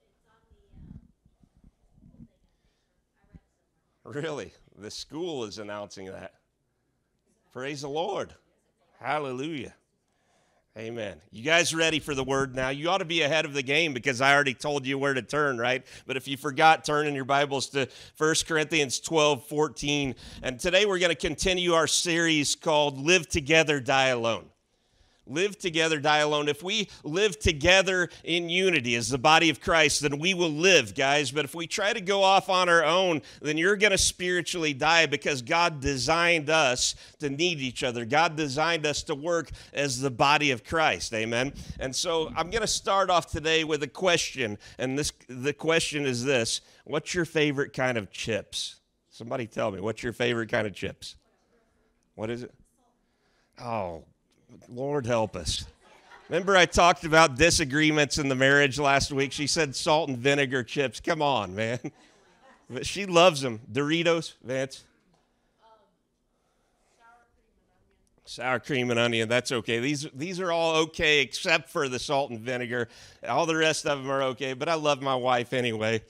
Really? The school is announcing that. Praise the Lord. Hallelujah. Amen. You guys ready for the word now? You ought to be ahead of the game, because I already told you where to turn, right? But if you forgot, turn in your Bibles to First Corinthians twelve fourteen. And today we're going to continue our series called Live Together, Die Alone. Live together, die alone. If we live together in unity as the body of Christ, then we will live, guys. But if we try to go off on our own, then you're going to spiritually die, because God designed us to need each other. God designed us to work as the body of Christ. Amen. And so I'm going to start off today with a question. And this the question is this: what's your favorite kind of chips? Somebody tell me, what's your favorite kind of chips? What is it? Oh, Lord help us. Remember I talked about disagreements in the marriage last week? She said salt and vinegar chips. Come on, man. But she loves them. Doritos, Vance? Sour cream and onion, that's okay. These, these are all okay except for the salt and vinegar. All the rest of them are okay, but I love my wife anyway.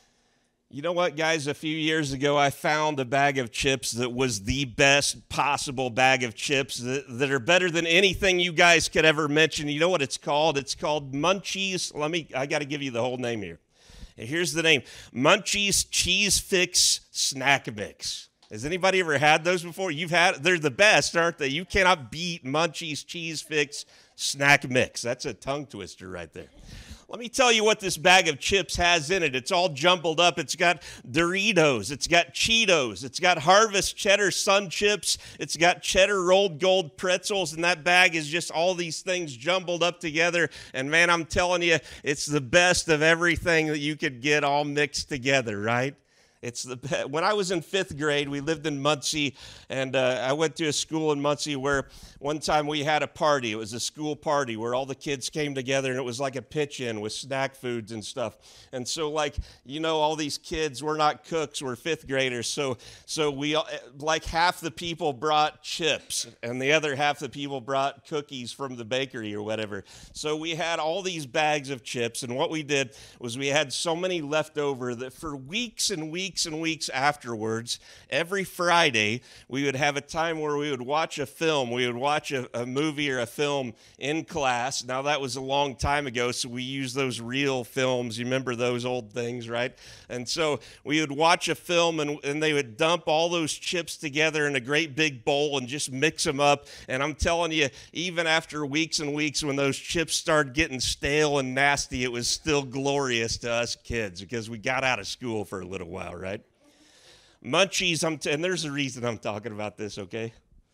You know what, guys? A few years ago, I found a bag of chips that was the best possible bag of chips that, that are better than anything you guys could ever mention. You know what it's called? It's called Munchies. Let me, I got to give you the whole name here. And here's the name: Munchies Cheese Fix Snack Mix. Has anybody ever had those before? You've had, they're the best, aren't they? You cannot beat Munchies Cheese Fix Snack Mix. That's a tongue twister right there. Let me tell you what this bag of chips has in it. It's all jumbled up. It's got Doritos. It's got Cheetos. It's got Harvest Cheddar Sun Chips. It's got Cheddar Rolled Gold Pretzels. And that bag is just all these things jumbled up together. And man, I'm telling you, it's the best of everything that you could get all mixed together, right? It's the be- when I was in fifth grade, we lived in Muncie, and uh, I went to a school in Muncie where one time we had a party. It was a school party where all the kids came together, and it was like a pitch-in with snack foods and stuff. And so, like, you know, all these kids, we're not cooks, we're fifth graders. So, so we like half the people brought chips, and the other half the people brought cookies from the bakery or whatever. So we had all these bags of chips, and what we did was we had so many left over that for weeks and weeks and weeks afterwards, every Friday, we would have a time where we would watch a film. We would watch a, a movie or a film in class. Now, that was a long time ago, so we used those reel films. You remember those old things, right? And so we would watch a film, and, and they would dump all those chips together in a great big bowl and just mix them up. And I'm telling you, even after weeks and weeks, when those chips started getting stale and nasty, it was still glorious to us kids, because we got out of school for a little while, right? Munchies, I'm t- and there's a reason I'm talking about this, okay?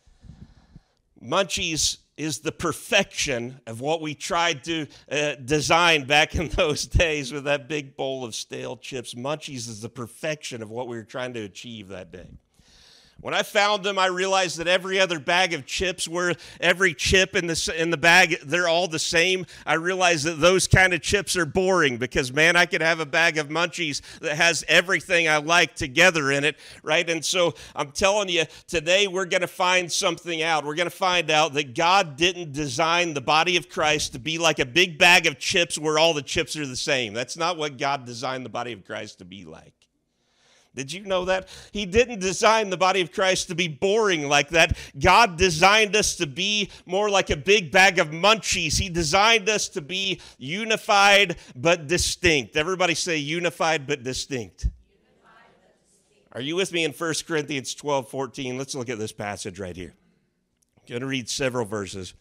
Munchies is the perfection of what we tried to uh, design back in those days with that big bowl of stale chips. Munchies is the perfection of what we were trying to achieve that day. When I found them, I realized that every other bag of chips were, every chip in the, in the bag, they're all the same. I realized that those kind of chips are boring because, man, I could have a bag of Munchies that has everything I like together in it, right? And so I'm telling you, today we're going to find something out. We're going to find out that God didn't design the body of Christ to be like a big bag of chips where all the chips are the same. That's not what God designed the body of Christ to be like. Did you know that? He didn't design the body of Christ to be boring like that. God designed us to be more like a big bag of Munchies. He designed us to be unified but distinct. Everybody say unified but distinct. Unified but distinct. Are you with me in First Corinthians twelve fourteen? Let's look at this passage right here. I'm going to read several verses.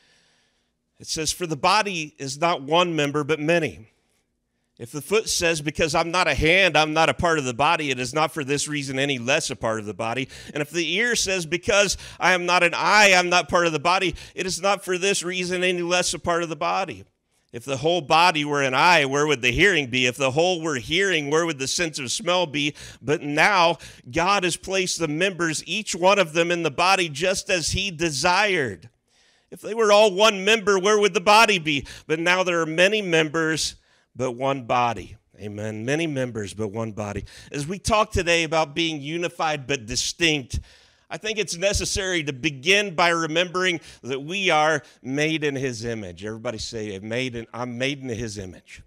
It says, "For the body is not one member but many. If the foot says, because I'm not a hand, I'm not a part of the body, it is not for this reason any less a part of the body. And if the ear says, because I am not an eye, I'm not part of the body, it is not for this reason any less a part of the body. If the whole body were an eye, where would the hearing be? If the whole were hearing, where would the sense of smell be? But now God has placed the members, each one of them in the body, just as he desired. If they were all one member, where would the body be? But now there are many members, but one body." Amen. Many members, but one body. As we talk today about being unified but distinct, I think it's necessary to begin by remembering that we are made in his image. Everybody say, made in, I'm made in his image.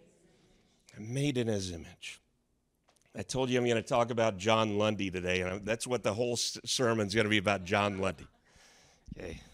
I'm made in his image. I told you I'm going to talk about John Lundy today, and that's what the whole sermon is going to be about, John Lundy. Okay.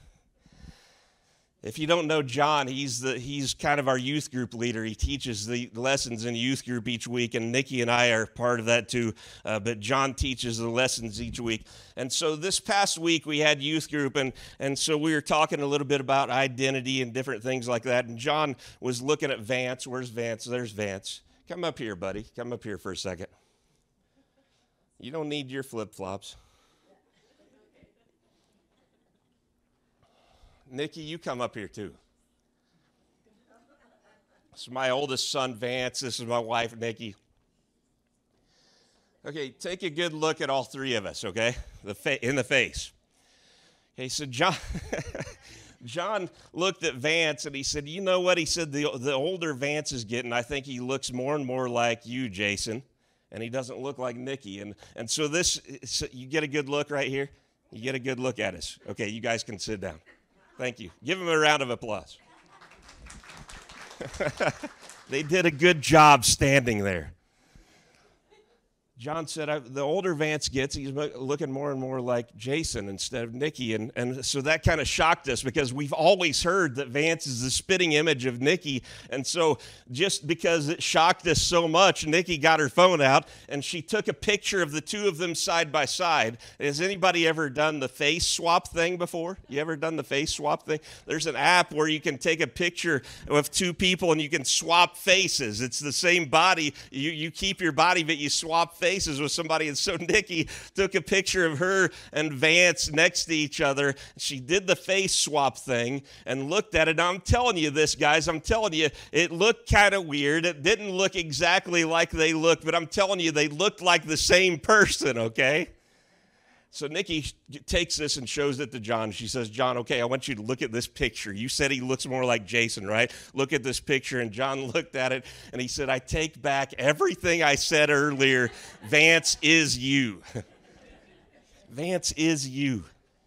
If you don't know John, he's the he's kind of our youth group leader. He teaches the lessons in youth group each week, and Nikki and I are part of that too. Uh, but John teaches the lessons each week. And so this past week we had youth group, and, and so we were talking a little bit about identity and different things like that. And John was looking at Vance. Where's Vance? There's Vance. Come up here, buddy. Come up here for a second. You don't need your flip-flops. Nikki, you come up here too. This is my oldest son, Vance. This is my wife, Nikki. Okay, take a good look at all three of us, okay, the fa- in the face. Okay, so John, John looked at Vance and he said, you know what? He said, the, the older Vance is getting, I think he looks more and more like you, Jason, and he doesn't look like Nikki. And, and so this, so you get a good look right here? You get a good look at us. Okay, you guys can sit down. Thank you. Give them a round of applause. They did a good job standing there. John said, I, the older Vance gets, he's looking more and more like Jason instead of Nikki. And, and so that kind of shocked us because we've always heard that Vance is the spitting image of Nikki. And so just because it shocked us so much, Nikki got her phone out and she took a picture of the two of them side by side. Has anybody ever done the face swap thing before? You ever done the face swap thing? There's an app where you can take a picture of two people and you can swap faces. It's the same body. You, you keep your body, but you swap faces. faces with somebody. And so Nikki took a picture of her and Vance next to each other. She did the face swap thing and looked at it. Now, I'm telling you this, guys. I'm telling you, it looked kind of weird. It didn't look exactly like they looked, but I'm telling you, they looked like the same person, okay? So Nikki takes this and shows it to John. She says, John, okay, I want you to look at this picture. You said he looks more like Jason, right? Look at this picture. And John looked at it, and he said, I take back everything I said earlier. Vance is you. Vance is you.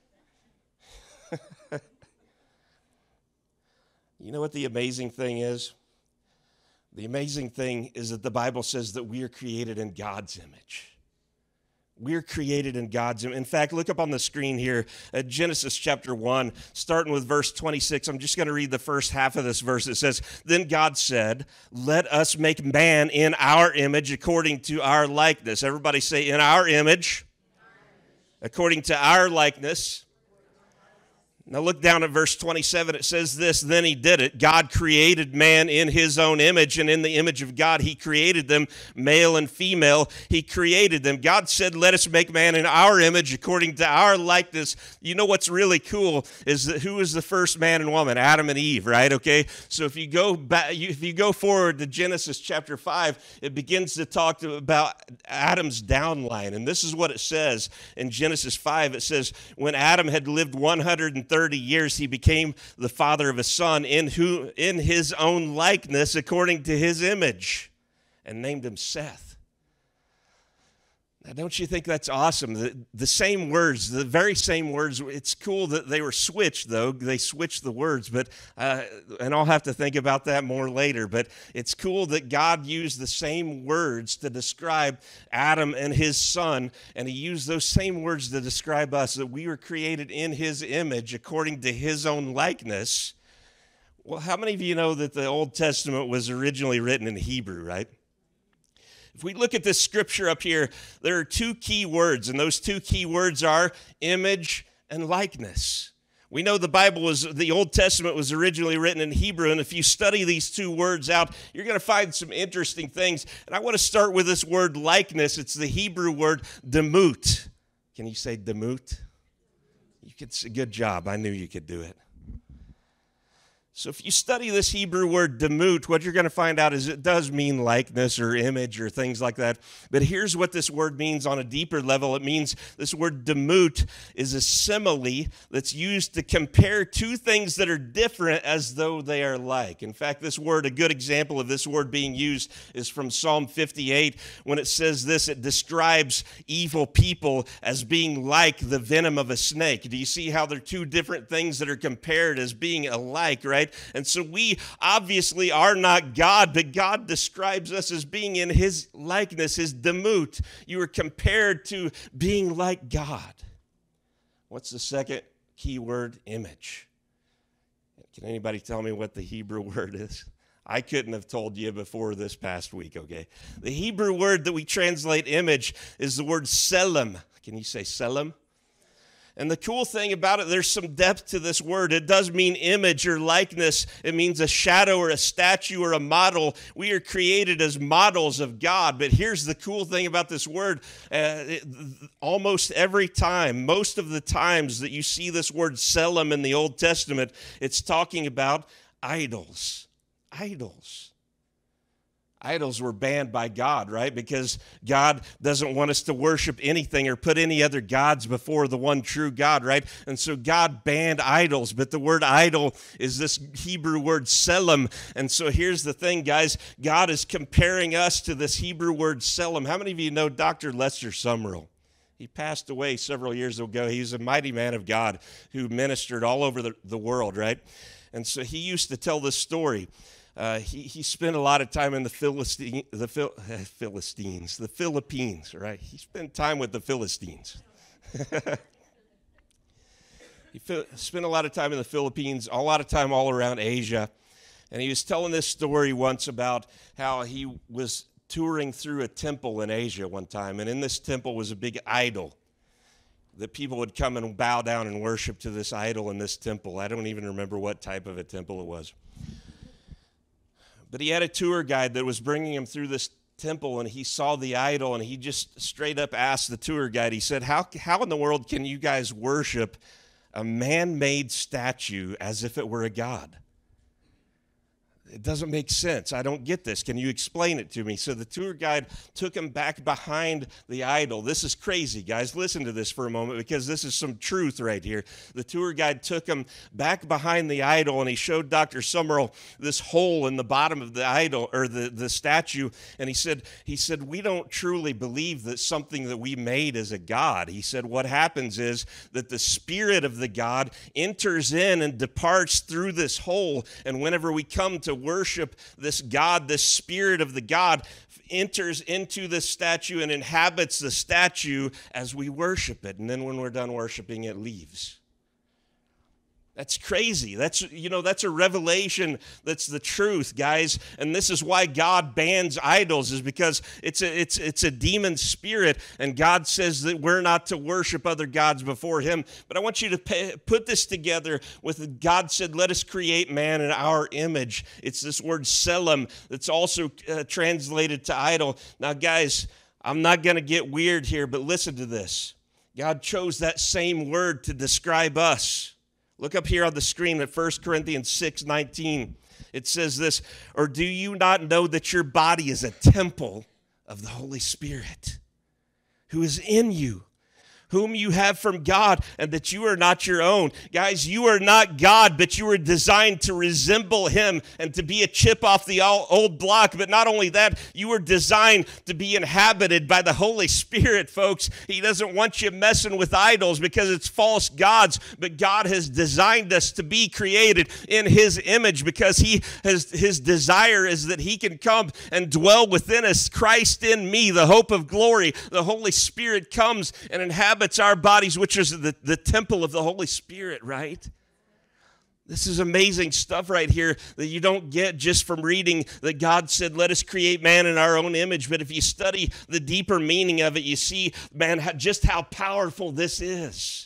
You know what the amazing thing is? The amazing thing is that the Bible says that we are created in God's image. We're created in God's image. In fact, look up on the screen here at Genesis chapter one, starting with verse twenty-six. I'm just going to read the first half of this verse. It says, Then God said, let us make man in our image according to our likeness. Everybody say, in our image, according to our likeness. Now look down at verse twenty-seven. It says this, then he did it. God created man in his own image, and in the image of God he created them, male and female. He created them. God said, let us make man in our image according to our likeness. You know what's really cool is that who was the first man and woman? Adam and Eve, right? Okay, so if you go back, if you go forward to Genesis chapter five, it begins to talk to, about Adam's downline, and this is what it says in Genesis five. It says, when Adam had lived one hundred thirty years, he became the father of a son in who in his own likeness according to his image, and named him Seth. Now, don't you think that's awesome? The, the same words, the very same words. It's cool that they were switched, though. They switched the words, but uh, and I'll have to think about that more later. But it's cool that God used the same words to describe Adam and his son, and he used those same words to describe us, that we were created in his image according to his own likeness. Well, how many of you know that the Old Testament was originally written in Hebrew, right? If we look at this scripture up here, there are two key words, and those two key words are image and likeness. We know the Bible was, the Old Testament was originally written in Hebrew, and if you study these two words out, you're going to find some interesting things. And I want to start with this word likeness. It's the Hebrew word demut. Can you say demut? You could say, good job. I knew you could do it. So if you study this Hebrew word demut, what you're going to find out is it does mean likeness or image or things like that. But here's what this word means on a deeper level. It means this word demut is a simile that's used to compare two things that are different as though they are like. In fact, this word, a good example of this word being used is from Psalm fifty-eight. When it says this, it describes evil people as being like the venom of a snake. Do you see how they're two different things that are compared as being alike, right? And so we obviously are not God, but God describes us as being in his likeness, his demut. You are compared to being like God. What's the second key word? Image. Can anybody tell me what the Hebrew word is? I couldn't have told you before this past week, okay? The Hebrew word that we translate image is the word selim. Can you say selim? And the cool thing about it, there's some depth to this word. It does mean image or likeness. It means a shadow or a statue or a model. We are created as models of God. But here's the cool thing about this word. Uh, it, almost every time, most of the times that you see this word selim in the Old Testament, it's talking about idols. Idols. Idols were banned by God, right? Because God doesn't want us to worship anything or put any other gods before the one true God, right? And so God banned idols, but the word idol is this Hebrew word selim. And so here's the thing, guys. God is comparing us to this Hebrew word selim. How many of you know Doctor Lester Sumrall? He passed away several years ago. He was a mighty man of God who ministered all over the, the world, right? And so he used to tell this story. Uh, he, he spent a lot of time in the Philistine, the Phil, uh, Philistines, the Philippines, right? He spent time with the Philistines. He fi- spent a lot of time in the Philippines, a lot of time all around Asia. And he was telling this story once about how he was touring through a temple in Asia one time. And in this temple was a big idol that people would come and bow down and worship to this idol in this temple. I don't even remember what type of a temple it was. But he had a tour guide that was bringing him through this temple, and he saw the idol, and he just straight up asked the tour guide, he said, how, how in the world can you guys worship a man-made statue as if it were a god? It doesn't make sense. I don't get this. Can you explain it to me? So the tour guide took him back behind the idol. This is crazy, guys. Listen to this for a moment because this is some truth right here. The tour guide took him back behind the idol, and he showed Doctor Sumrall this hole in the bottom of the idol or the, the statue. And he said, he said, we don't truly believe that something that we made is a god. He said, what happens is that the spirit of the god enters in and departs through this hole. And whenever we come to worship this God, this spirit of the God enters into this statue and inhabits the statue as we worship it. And then when we're done worshiping, it leaves. That's crazy. That's, you know, that's a revelation. That's the truth, guys. And this is why God bans idols, is because it's a, it's, it's a demon spirit, and God says that we're not to worship other gods before him. But I want you to pay, put this together with God said, let us create man in our image. It's this word selim that's also uh, translated to idol. Now, guys, I'm not going to get weird here, but listen to this. God chose that same word to describe us. Look up here on the screen at First Corinthians six nineteen. It says this, or do you not know that your body is a temple of the Holy Spirit who is in you, whom you have from God, and that you are not your own? Guys, you are not God, but you were designed to resemble him and to be a chip off the old block. But not only that, you were designed to be inhabited by the Holy Spirit, folks. He doesn't want you messing with idols because it's false gods, but God has designed us to be created in his image because he has, his desire is that he can come and dwell within us. Christ in me, the hope of glory. The Holy Spirit comes and inhabits our bodies, which is the, the temple of the Holy Spirit, right? This is amazing stuff right here that you don't get just from reading that God said, let us create man in our own image. But if you study the deeper meaning of it, you see, man, just how powerful this is.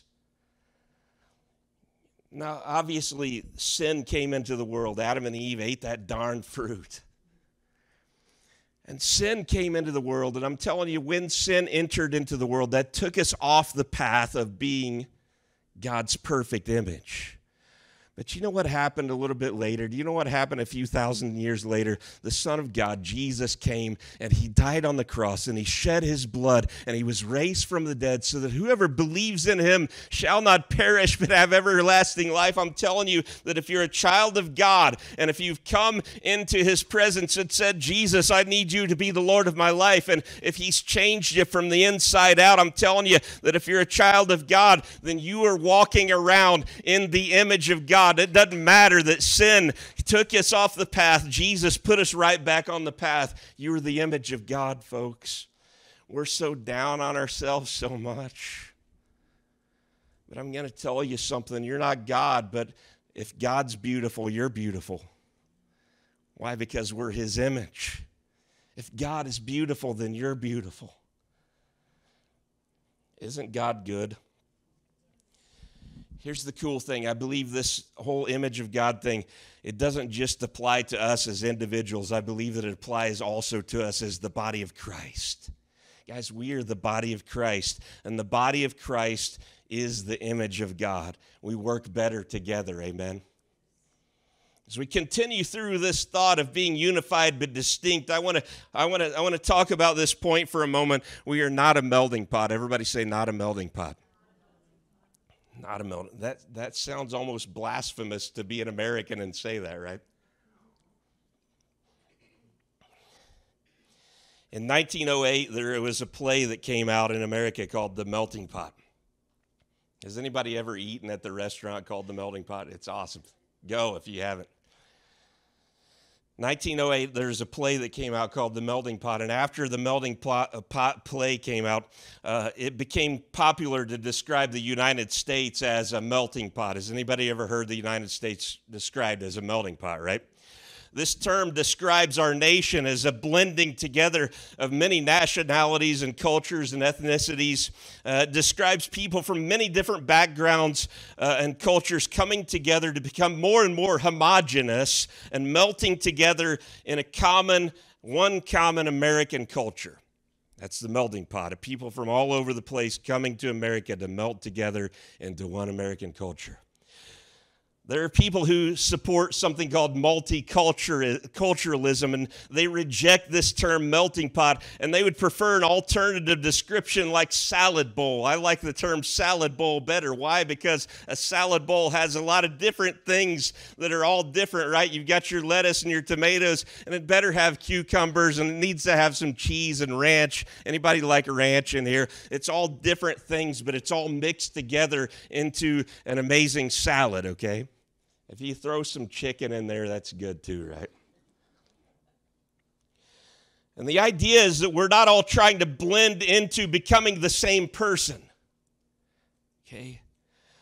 Now, obviously, sin came into the world. Adam and Eve ate that darn fruit. And sin came into the world, and I'm telling you, when sin entered into the world, that took us off the path of being God's perfect image. But you know what happened a little bit later? Do you know what happened a few thousand years later? The Son of God, Jesus, came, and he died on the cross, and he shed his blood, and he was raised from the dead so that whoever believes in him shall not perish but have everlasting life. I'm telling you that if you're a child of God, and if you've come into his presence and said, Jesus, I need you to be the Lord of my life, and if he's changed you from the inside out, I'm telling you that if you're a child of God, then you are walking around in the image of God. It doesn't matter that sin took us off the path. Jesus put us right back on the path. You are the image of God, folks. We're so down on ourselves so much. But I'm going to tell you something. You're not God, but if God's beautiful, you're beautiful. Why? Because we're his image. If God is beautiful, then you're beautiful. Isn't God good? Here's the cool thing. I believe this whole image of God thing, it doesn't just apply to us as individuals. I believe that it applies also to us as the body of Christ. Guys, we are the body of Christ, and the body of Christ is the image of God. We work better together, amen? As we continue through this thought of being unified but distinct, I want to I want to I want to talk about this point for a moment. We are not a melting pot. Everybody say not a melting pot. Not a melting. That that sounds almost blasphemous to be an American and say that, right? In nineteen oh eight, there was a play that came out in America called The Melting Pot. Has anybody ever eaten at the restaurant called The Melting Pot? It's awesome. Go if you haven't. nineteen oh eight, there's a play that came out called The Melting Pot, and after the Melting Pot, uh, pot play came out, uh, it became popular to describe the United States as a melting pot. Has anybody ever heard the United States described as a melting pot, right? This term describes our nation as a blending together of many nationalities and cultures and ethnicities. Uh, it describes people from many different backgrounds uh, and cultures coming together to become more and more homogenous and melting together in a common, one common American culture. That's the melting pot of people from all over the place coming to America to melt together into one American culture. There are people who support something called multiculturalism, and they reject this term melting pot, and they would prefer an alternative description like salad bowl. I like the term salad bowl better. Why? Because a salad bowl has a lot of different things that are all different, right? You've got your lettuce and your tomatoes, and it better have cucumbers, and it needs to have some cheese and ranch. Anybody like ranch in here? It's all different things, but it's all mixed together into an amazing salad, okay? If you throw some chicken in there, that's good too, right? And the idea is that we're not all trying to blend into becoming the same person, okay?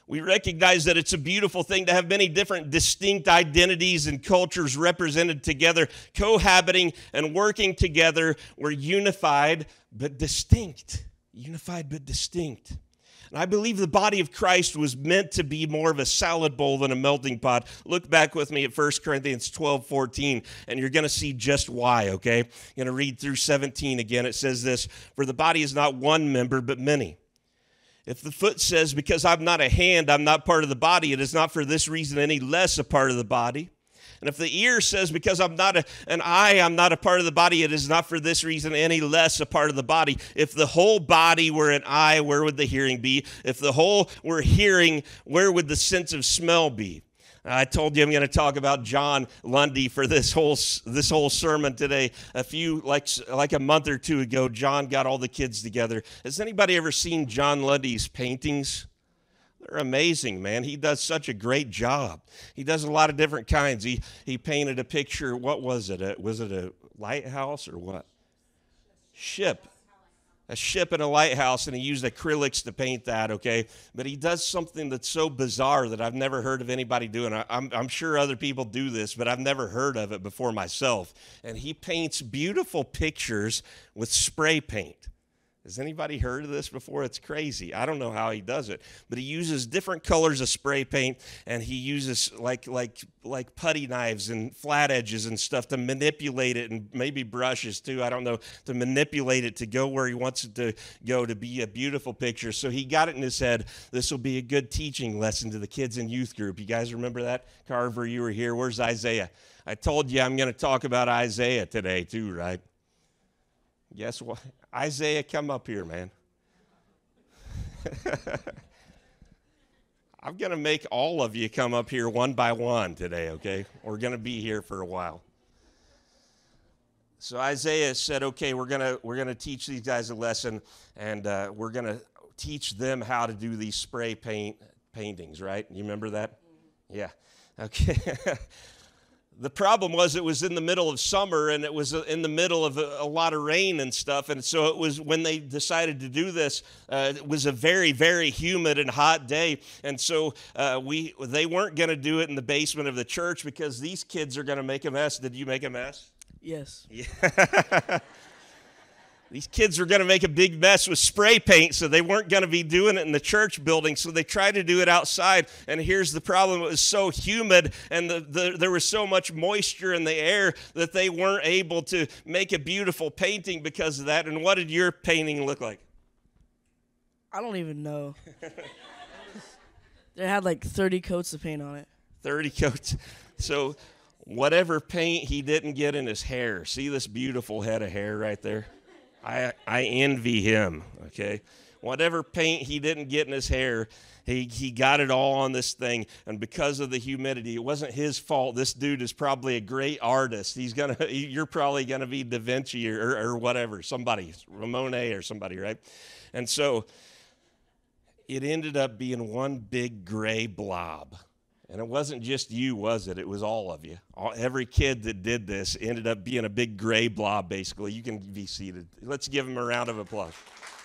We recognize that it's a beautiful thing to have many different distinct identities and cultures represented together, cohabiting and working together. We're unified but distinct. Unified but distinct. And I believe the body of Christ was meant to be more of a salad bowl than a melting pot. Look back with me at First Corinthians twelve fourteen, and you're going to see just why, okay? I'm going to read through seventeen again. It says this, "For the body is not one member, but many. If the foot says, because I'm not a hand, I'm not part of the body, it is not for this reason any less a part of the body. And if the ear says, because I'm not a, an eye, I'm not a part of the body, it is not for this reason any less a part of the body. If the whole body were an eye, where would the hearing be? If the whole were hearing, where would the sense of smell be?" I told you I'm going to talk about John Lundy for this whole this whole sermon today. A few, like like a month or two ago, John got all the kids together. Has anybody ever seen John Lundy's paintings? They're amazing, man. He does such a great job. He does a lot of different kinds. He he painted a picture. What was it? A, was it a lighthouse or what? Ship. A ship and a lighthouse, and he used acrylics to paint that, okay? But he does something that's so bizarre that I've never heard of anybody doing. I, I'm, I'm sure other people do this, but I've never heard of it before myself. And he paints beautiful pictures with spray paint. Has anybody heard of this before? It's crazy. I don't know how he does it, but he uses different colors of spray paint, and he uses like like like putty knives and flat edges and stuff to manipulate it, and maybe brushes too, I don't know, to manipulate it to go where he wants it to go, to be a beautiful picture. So he got it in his head, this will be a good teaching lesson to the kids in youth group. You guys remember that? Carver, you were here. Where's Isaiah? I told you I'm going to talk about Isaiah today too, right? Guess what? Isaiah, come up here, man. I'm going to make all of you come up here one by one today, okay? We're going to be here for a while. So Isaiah said, okay, we're going to we're going to teach these guys a lesson, and uh, we're going to teach them how to do these spray paint paintings, right? You remember that? Yeah. Okay. The problem was it was in the middle of summer, and it was in the middle of a, a lot of rain and stuff. And so it was when they decided to do this, uh, it was a very, very humid and hot day. And so uh, we they weren't going to do it in the basement of the church because these kids are going to make a mess. Did you make a mess? Yes. Yeah. These kids were going to make a big mess with spray paint, so they weren't going to be doing it in the church building, so they tried to do it outside. And here's the problem. It was so humid, and the, the, there was so much moisture in the air that they weren't able to make a beautiful painting because of that. And what did your painting look like? I don't even know. It had like thirty coats of paint on it. thirty coats. So whatever paint he didn't get in his hair. See this beautiful head of hair right there? I I envy him, okay? Whatever paint he didn't get in his hair, he, he got it all on this thing. And because of the humidity, it wasn't his fault. This dude is probably a great artist. He's gonna, you're probably going to be Da Vinci or, or whatever, somebody, Monet or somebody, right? And so it ended up being one big gray blob. And it wasn't just you, was it? It was all of you. All, every kid that did this ended up being a big gray blob, basically. You can be seated. Let's give them a round of applause.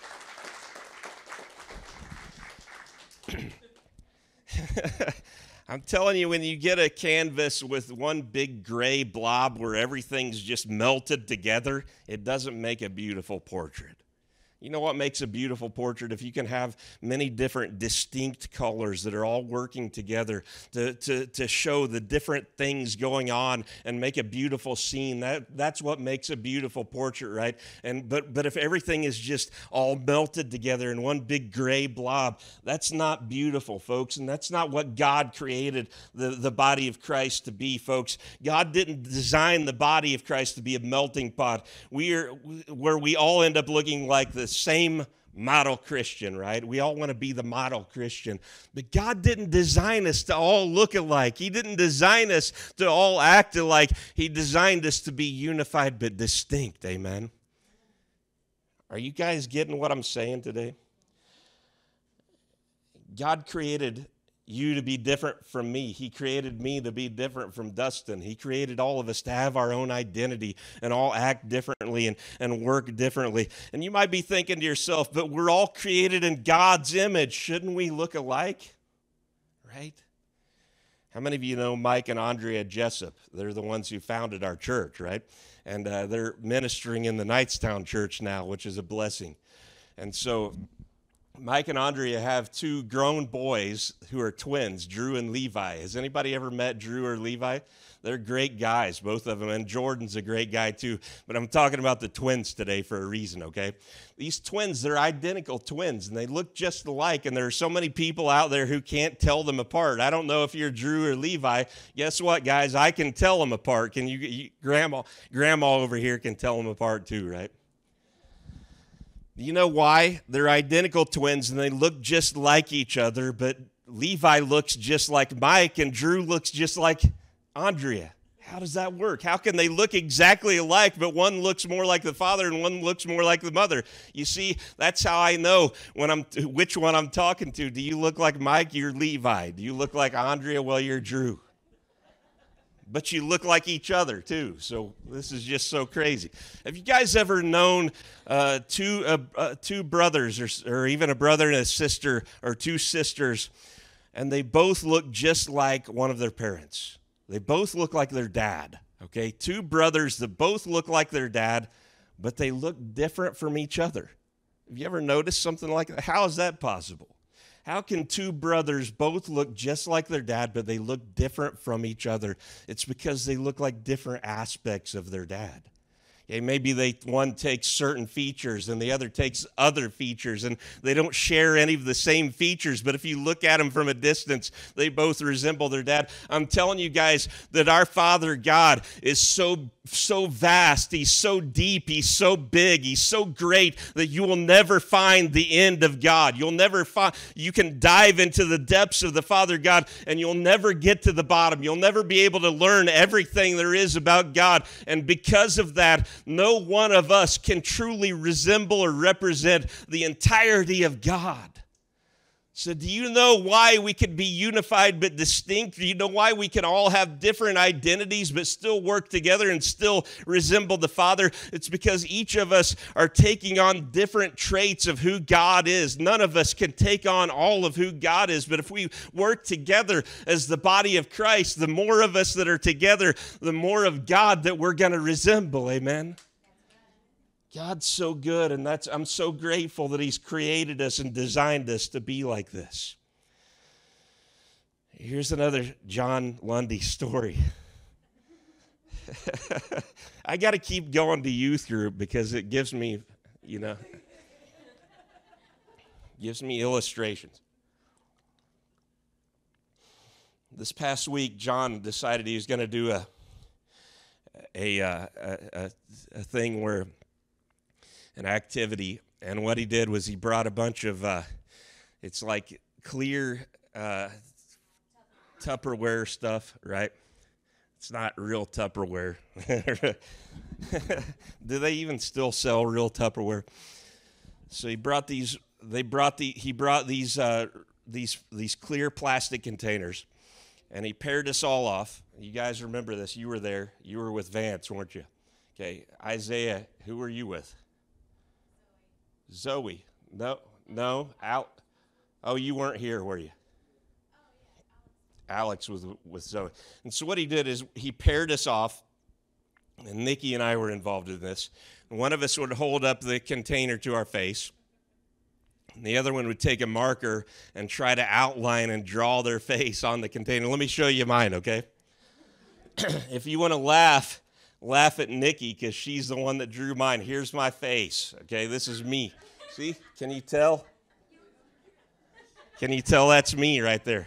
I'm telling you, when you get a canvas with one big gray blob where everything's just melted together, it doesn't make a beautiful portrait. You know what makes a beautiful portrait? If you can have many different distinct colors that are all working together to, to, to show the different things going on and make a beautiful scene, that, that's what makes a beautiful portrait, right? And but but if everything is just all melted together in one big gray blob, that's not beautiful, folks, and that's not what God created the, the body of Christ to be, folks. God didn't design the body of Christ to be a melting pot. We are where we all end up looking like this same model Christian, right? We all want to be the model Christian. But God didn't design us to all look alike. He didn't design us to all act alike. He designed us to be unified but distinct. Amen. Are you guys getting what I'm saying today? God created you to be different from me. He created me to be different from Dustin. He created all of us to have our own identity and all act differently and, and work differently. And you might be thinking to yourself, but we're all created in God's image. Shouldn't we look alike? right? How many of you know Mike and Andrea Jessup? They're the ones who founded our church, right? And uh, they're ministering in the Knightstown church now, which is a blessing. And so Mike and Andrea have two grown boys who are twins, Drew and Levi. Has anybody ever met Drew or Levi? They're great guys, both of them, and Jordan's a great guy too. But I'm talking about the twins today for a reason, okay? These twins, they're identical twins, and they look just alike, and there are so many people out there who can't tell them apart. I don't know if you're Drew or Levi. Guess what, guys? I can tell them apart. Can you, you Grandma, Grandma over here can tell them apart too, right? You know why? They're identical twins, and they look just like each other, but Levi looks just like Mike, and Drew looks just like Andrea. How does that work? How can they look exactly alike, but one looks more like the father and one looks more like the mother? You see, that's how I know when I'm which one I'm talking to. Do you look like Mike? You're Levi. Do you look like Andrea? Well, you're Drew. But you look like each other too. So this is just so crazy. Have you guys ever known uh, two uh, uh, two brothers, or, or even a brother and a sister, or two sisters, and they both look just like one of their parents? They both look like their dad, okay? Two brothers that both look like their dad, but they look different from each other. Have you ever noticed something like that? How is that possible? How can two brothers both look just like their dad, but they look different from each other? It's because they look like different aspects of their dad. Okay, maybe they one takes certain features and the other takes other features, and they don't share any of the same features, but if you look at them from a distance, they both resemble their dad. I'm telling you guys that our Father God is so, so vast, he's so deep, he's so big, he's so great that you will never find the end of God. You'll never find, you can dive into the depths of the Father God and you'll never get to the bottom. You'll never be able to learn everything there is about God, and because of that, no one of us can truly resemble or represent the entirety of God. So do you know why we could be unified but distinct? Do you know why we can all have different identities but still work together and still resemble the Father? It's because each of us are taking on different traits of who God is. None of us can take on all of who God is, but if we work together as the body of Christ, the more of us that are together, the more of God that we're going to resemble. Amen? God's so good, and that's I'm so grateful that he's created us and designed us to be like this. Here's another John Lundy story. I got to keep going to youth group because it gives me, you know, gives me illustrations. This past week, John decided he was going to do a a, a a a thing where an activity, and what he did was he brought a bunch of uh, it's like clear uh, Tupperware stuff, right? It's not real Tupperware. Do they even still sell real Tupperware? So he brought these. They brought the. He brought these. Uh, these these clear plastic containers, and he paired us all off. You guys remember this? You were there. You were with Vance, weren't you? Okay, Isaiah. Who were you with? Zoe. No, no. Al. Oh, you weren't here, were you? Alex was with Zoe. And so what he did is he paired us off, and Nikki and I were involved in this. And one of us would hold up the container to our face, and the other one would take a marker and try to outline and draw their face on the container. Let me show you mine, okay? If you want to laugh, laugh at Nikki because she's the one that drew mine. Here's my face, okay? This is me. See? Can you tell? Can you tell that's me right there?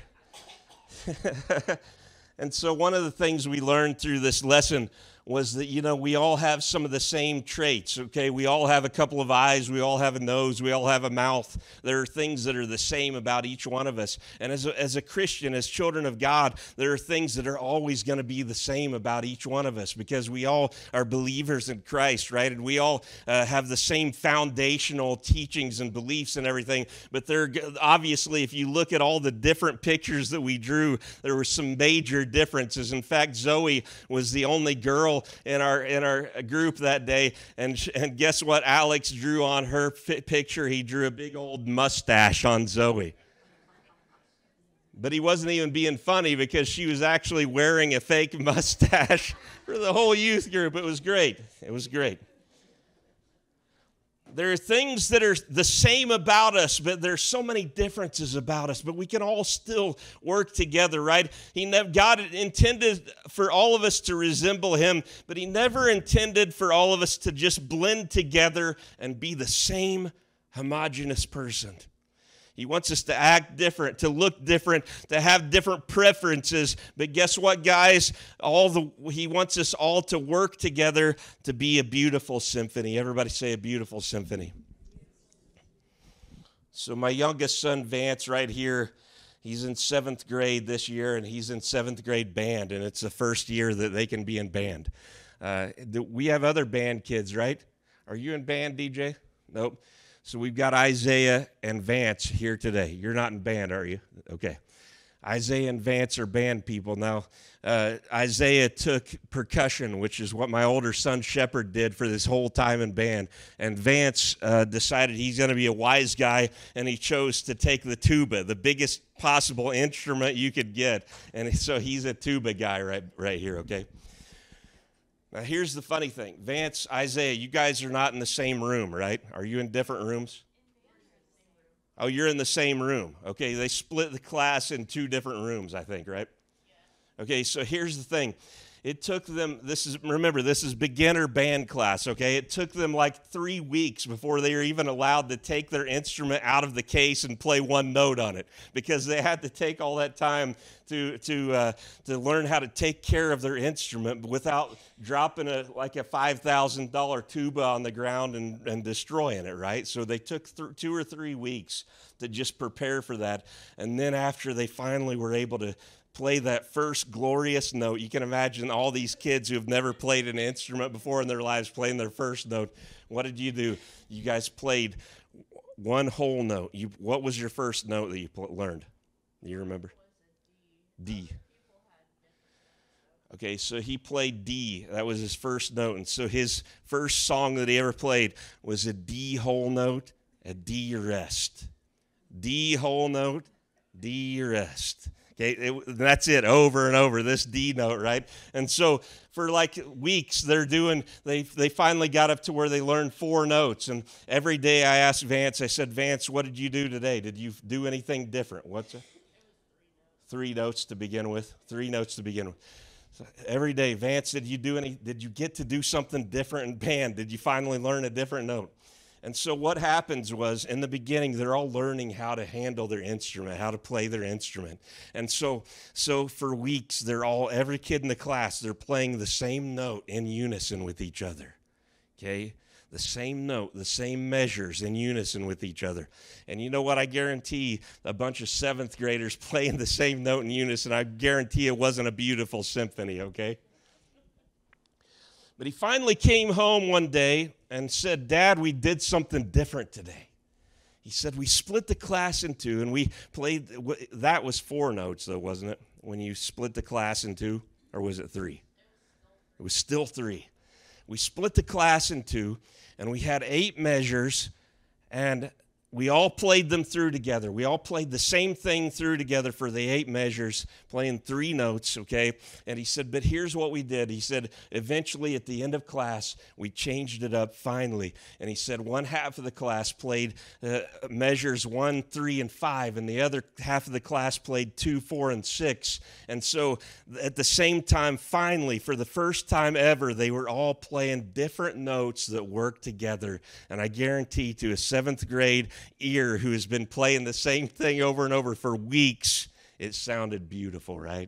And so one of the things we learned through this lesson was that, you know, we all have some of the same traits, okay? We all have a couple of eyes, we all have a nose, we all have a mouth. There are things that are the same about each one of us. And as a, as a Christian, as children of God, there are things that are always going to be the same about each one of us because we all are believers in Christ, right? And we all uh, have the same foundational teachings and beliefs and everything. But there, obviously, if you look at all the different pictures that we drew, there were some major differences. In fact, Zoe was the only girl in our in our group that day, and and guess what Alex drew on her fi- picture? He drew a big old mustache on Zoe. But he wasn't even being funny because she was actually wearing a fake mustache for the whole youth group. It was great. It was great. There are things that are the same about us, but there's so many differences about us, but we can all still work together, right? He never, God intended for all of us to resemble him, but he never intended for all of us to just blend together and be the same homogeneous person. He wants us to act different, to look different, to have different preferences. But guess what, guys? All the he wants us all to work together to be a beautiful symphony. Everybody say a beautiful symphony. So my youngest son, Vance, right here, he's in seventh grade this year, and he's in seventh grade band, and it's the first year that they can be in band. Uh, we have other band kids, right? Are you in band, D J? Nope. So we've got Isaiah and Vance here today. You're not in band, are you? Okay. Isaiah and Vance are band people. Now, uh, Isaiah took percussion, which is what my older son Shepard did for this whole time in band. And Vance uh, decided he's going to be a wise guy, and he chose to take the tuba, the biggest possible instrument you could get. And so he's a tuba guy right, right here, okay? Now, here's the funny thing. Vance, Isaiah, you guys are not in the same room, right? Are you in different rooms? Oh, you're in the same room. Okay, they split the class in two different rooms, I think, right? Okay, so here's the thing. It took them, this is, remember, this is beginner band class, okay? It took them like three weeks before they were even allowed to take their instrument out of the case and play one note on it, because they had to take all that time to to uh, to learn how to take care of their instrument without dropping a like a five thousand dollars tuba on the ground and, and destroying it, right? So they took th- two or three weeks to just prepare for that. And then after they finally were able to play that first glorious note. You can imagine all these kids who have never played an instrument before in their lives playing their first note. What did you do? You guys played one whole note. You, what was your first note that you pl- learned? Do you remember? D. Okay, so he played D. That was his first note. And so his first song that he ever played was a D whole note, a D rest. D whole note, D rest. Okay, it, that's it over and over, this D note, right? And so for like weeks, they're doing, they they finally got up to where they learned four notes. And every day I asked Vance, I said, Vance, what did you do today? Did you do anything different? What's it? Three notes to begin with. Three notes to begin with. So every day, Vance, did you do any, did you get to do something different in band? Did you finally learn a different note? And so what happens was, in the beginning, they're all learning how to handle their instrument, how to play their instrument. And so so for weeks, they're all, every kid in the class, they're playing the same note in unison with each other, okay? The same note, the same measures in unison with each other. And you know what? I guarantee a bunch of seventh graders playing the same note in unison, I guarantee it wasn't a beautiful symphony, okay? But he finally came home one day and said, Dad, we did something different today. He said, we split the class in two, and we played, that was four notes, though, wasn't it? When you split the class in two, or was it three? It was still three. We split the class in two, and we had eight measures, and we all played them through together. We all played the same thing through together for the eight measures, playing three notes, okay? And he said, but here's what we did. He said, eventually at the end of class, we changed it up finally. And he said one half of the class played uh, measures one, three, and five, and the other half of the class played two, four, and six. And so at the same time, finally, for the first time ever, they were all playing different notes that worked together. And I guarantee to a seventh grade ear who has been playing the same thing over and over for weeks, it sounded beautiful, right?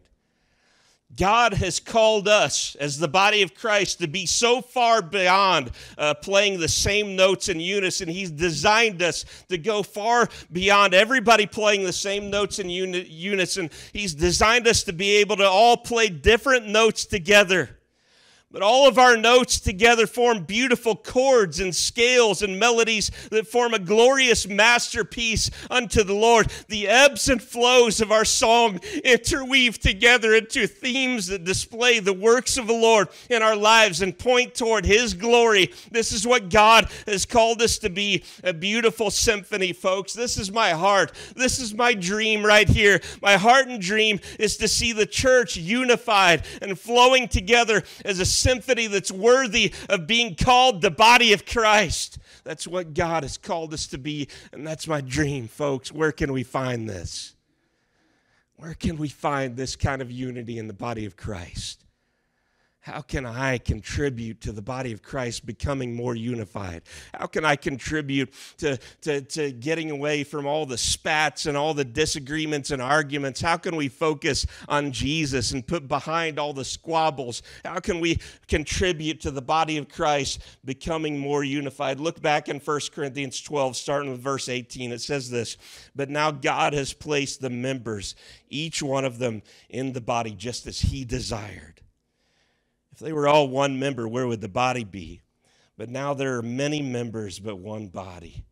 God has called us as the body of Christ to be so far beyond uh, playing the same notes in unison. He's designed us to go far beyond everybody playing the same notes in uni- unison. He's designed us to be able to all play different notes together. But all of our notes together form beautiful chords and scales and melodies that form a glorious masterpiece unto the Lord. The ebbs and flows of our song interweave together into themes that display the works of the Lord in our lives and point toward His glory. This is what God has called us to be, a beautiful symphony, folks. This is my heart. This is my dream right here. My heart and dream is to see the church unified and flowing together as a symphony that's worthy of being called the body of Christ. That's what God has called us to be, and that's my dream, folks. Where can we find this? Where can we find this kind of unity in the body of Christ? How can I contribute to the body of Christ becoming more unified? How can I contribute to, to, to getting away from all the spats and all the disagreements and arguments? How can we focus on Jesus and put behind all the squabbles? How can we contribute to the body of Christ becoming more unified? Look back in First Corinthians twelve, starting with verse eighteen. It says this, "But now God has placed the members, each one of them, in the body just as He desired." If they were all one member, where would the body be? But now there are many members, but one body.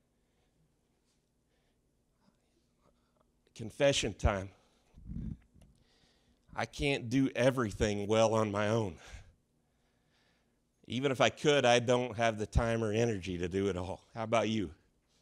Confession time. I can't do everything well on my own. Even if I could, I don't have the time or energy to do it all. How about you?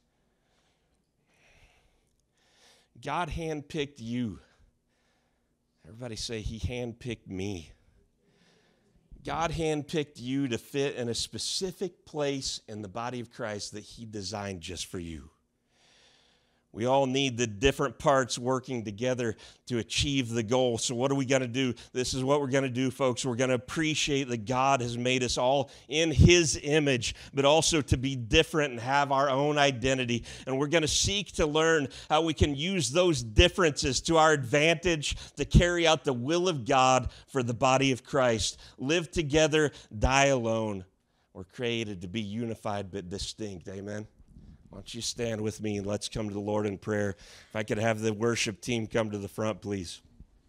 God handpicked you. Everybody say, He handpicked me. God handpicked you to fit in a specific place in the body of Christ that He designed just for you. We all need the different parts working together to achieve the goal. So what are we going to do? This is what we're going to do, folks. We're going to appreciate that God has made us all in His image, but also to be different and have our own identity. And we're going to seek to learn how we can use those differences to our advantage to carry out the will of God for the body of Christ. Live together, die alone. We're created to be unified but distinct. Amen. Why don't you stand with me and let's come to the Lord in prayer. If I could have the worship team come to the front, please.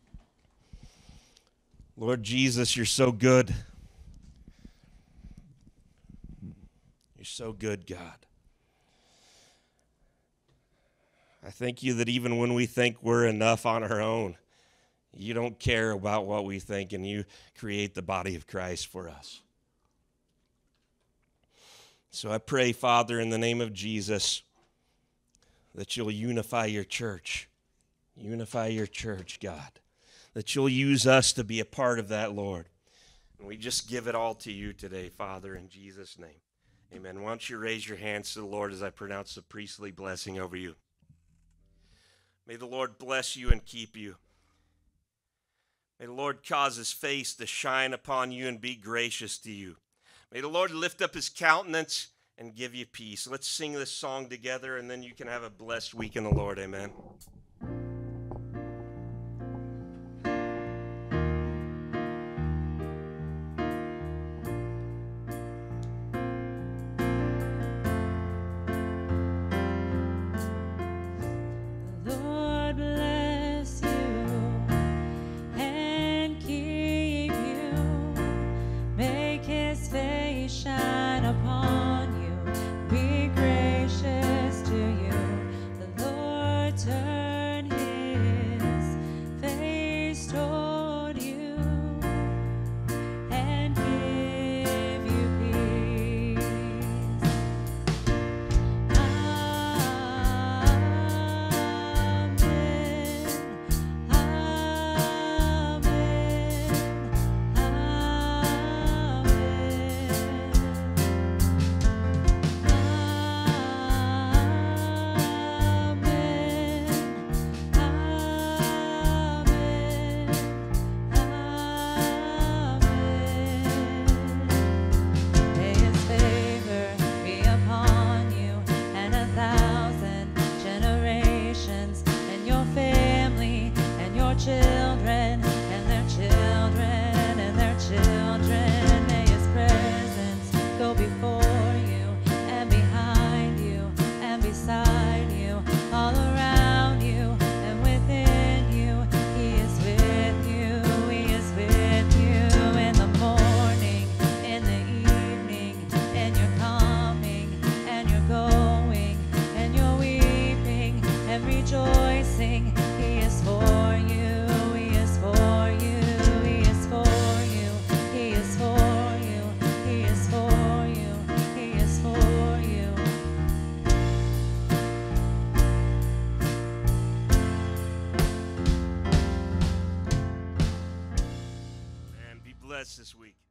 Lord Jesus, You're so good. You're so good, God. I thank You that even when we think we're enough on our own, You don't care about what we think, and You create the body of Christ for us. So I pray, Father, in the name of Jesus, that You'll unify Your church. Unify Your church, God. That You'll use us to be a part of that, Lord. And we just give it all to You today, Father, in Jesus' name. Amen. Why don't you raise your hands to the Lord as I pronounce the priestly blessing over you. May the Lord bless you and keep you. May the Lord cause His face to shine upon you and be gracious to you. May the Lord lift up His countenance and give you peace. Let's sing this song together, and then you can have a blessed week in the Lord. Amen. Upon you, be gracious to you. The Lord turn blessed this week.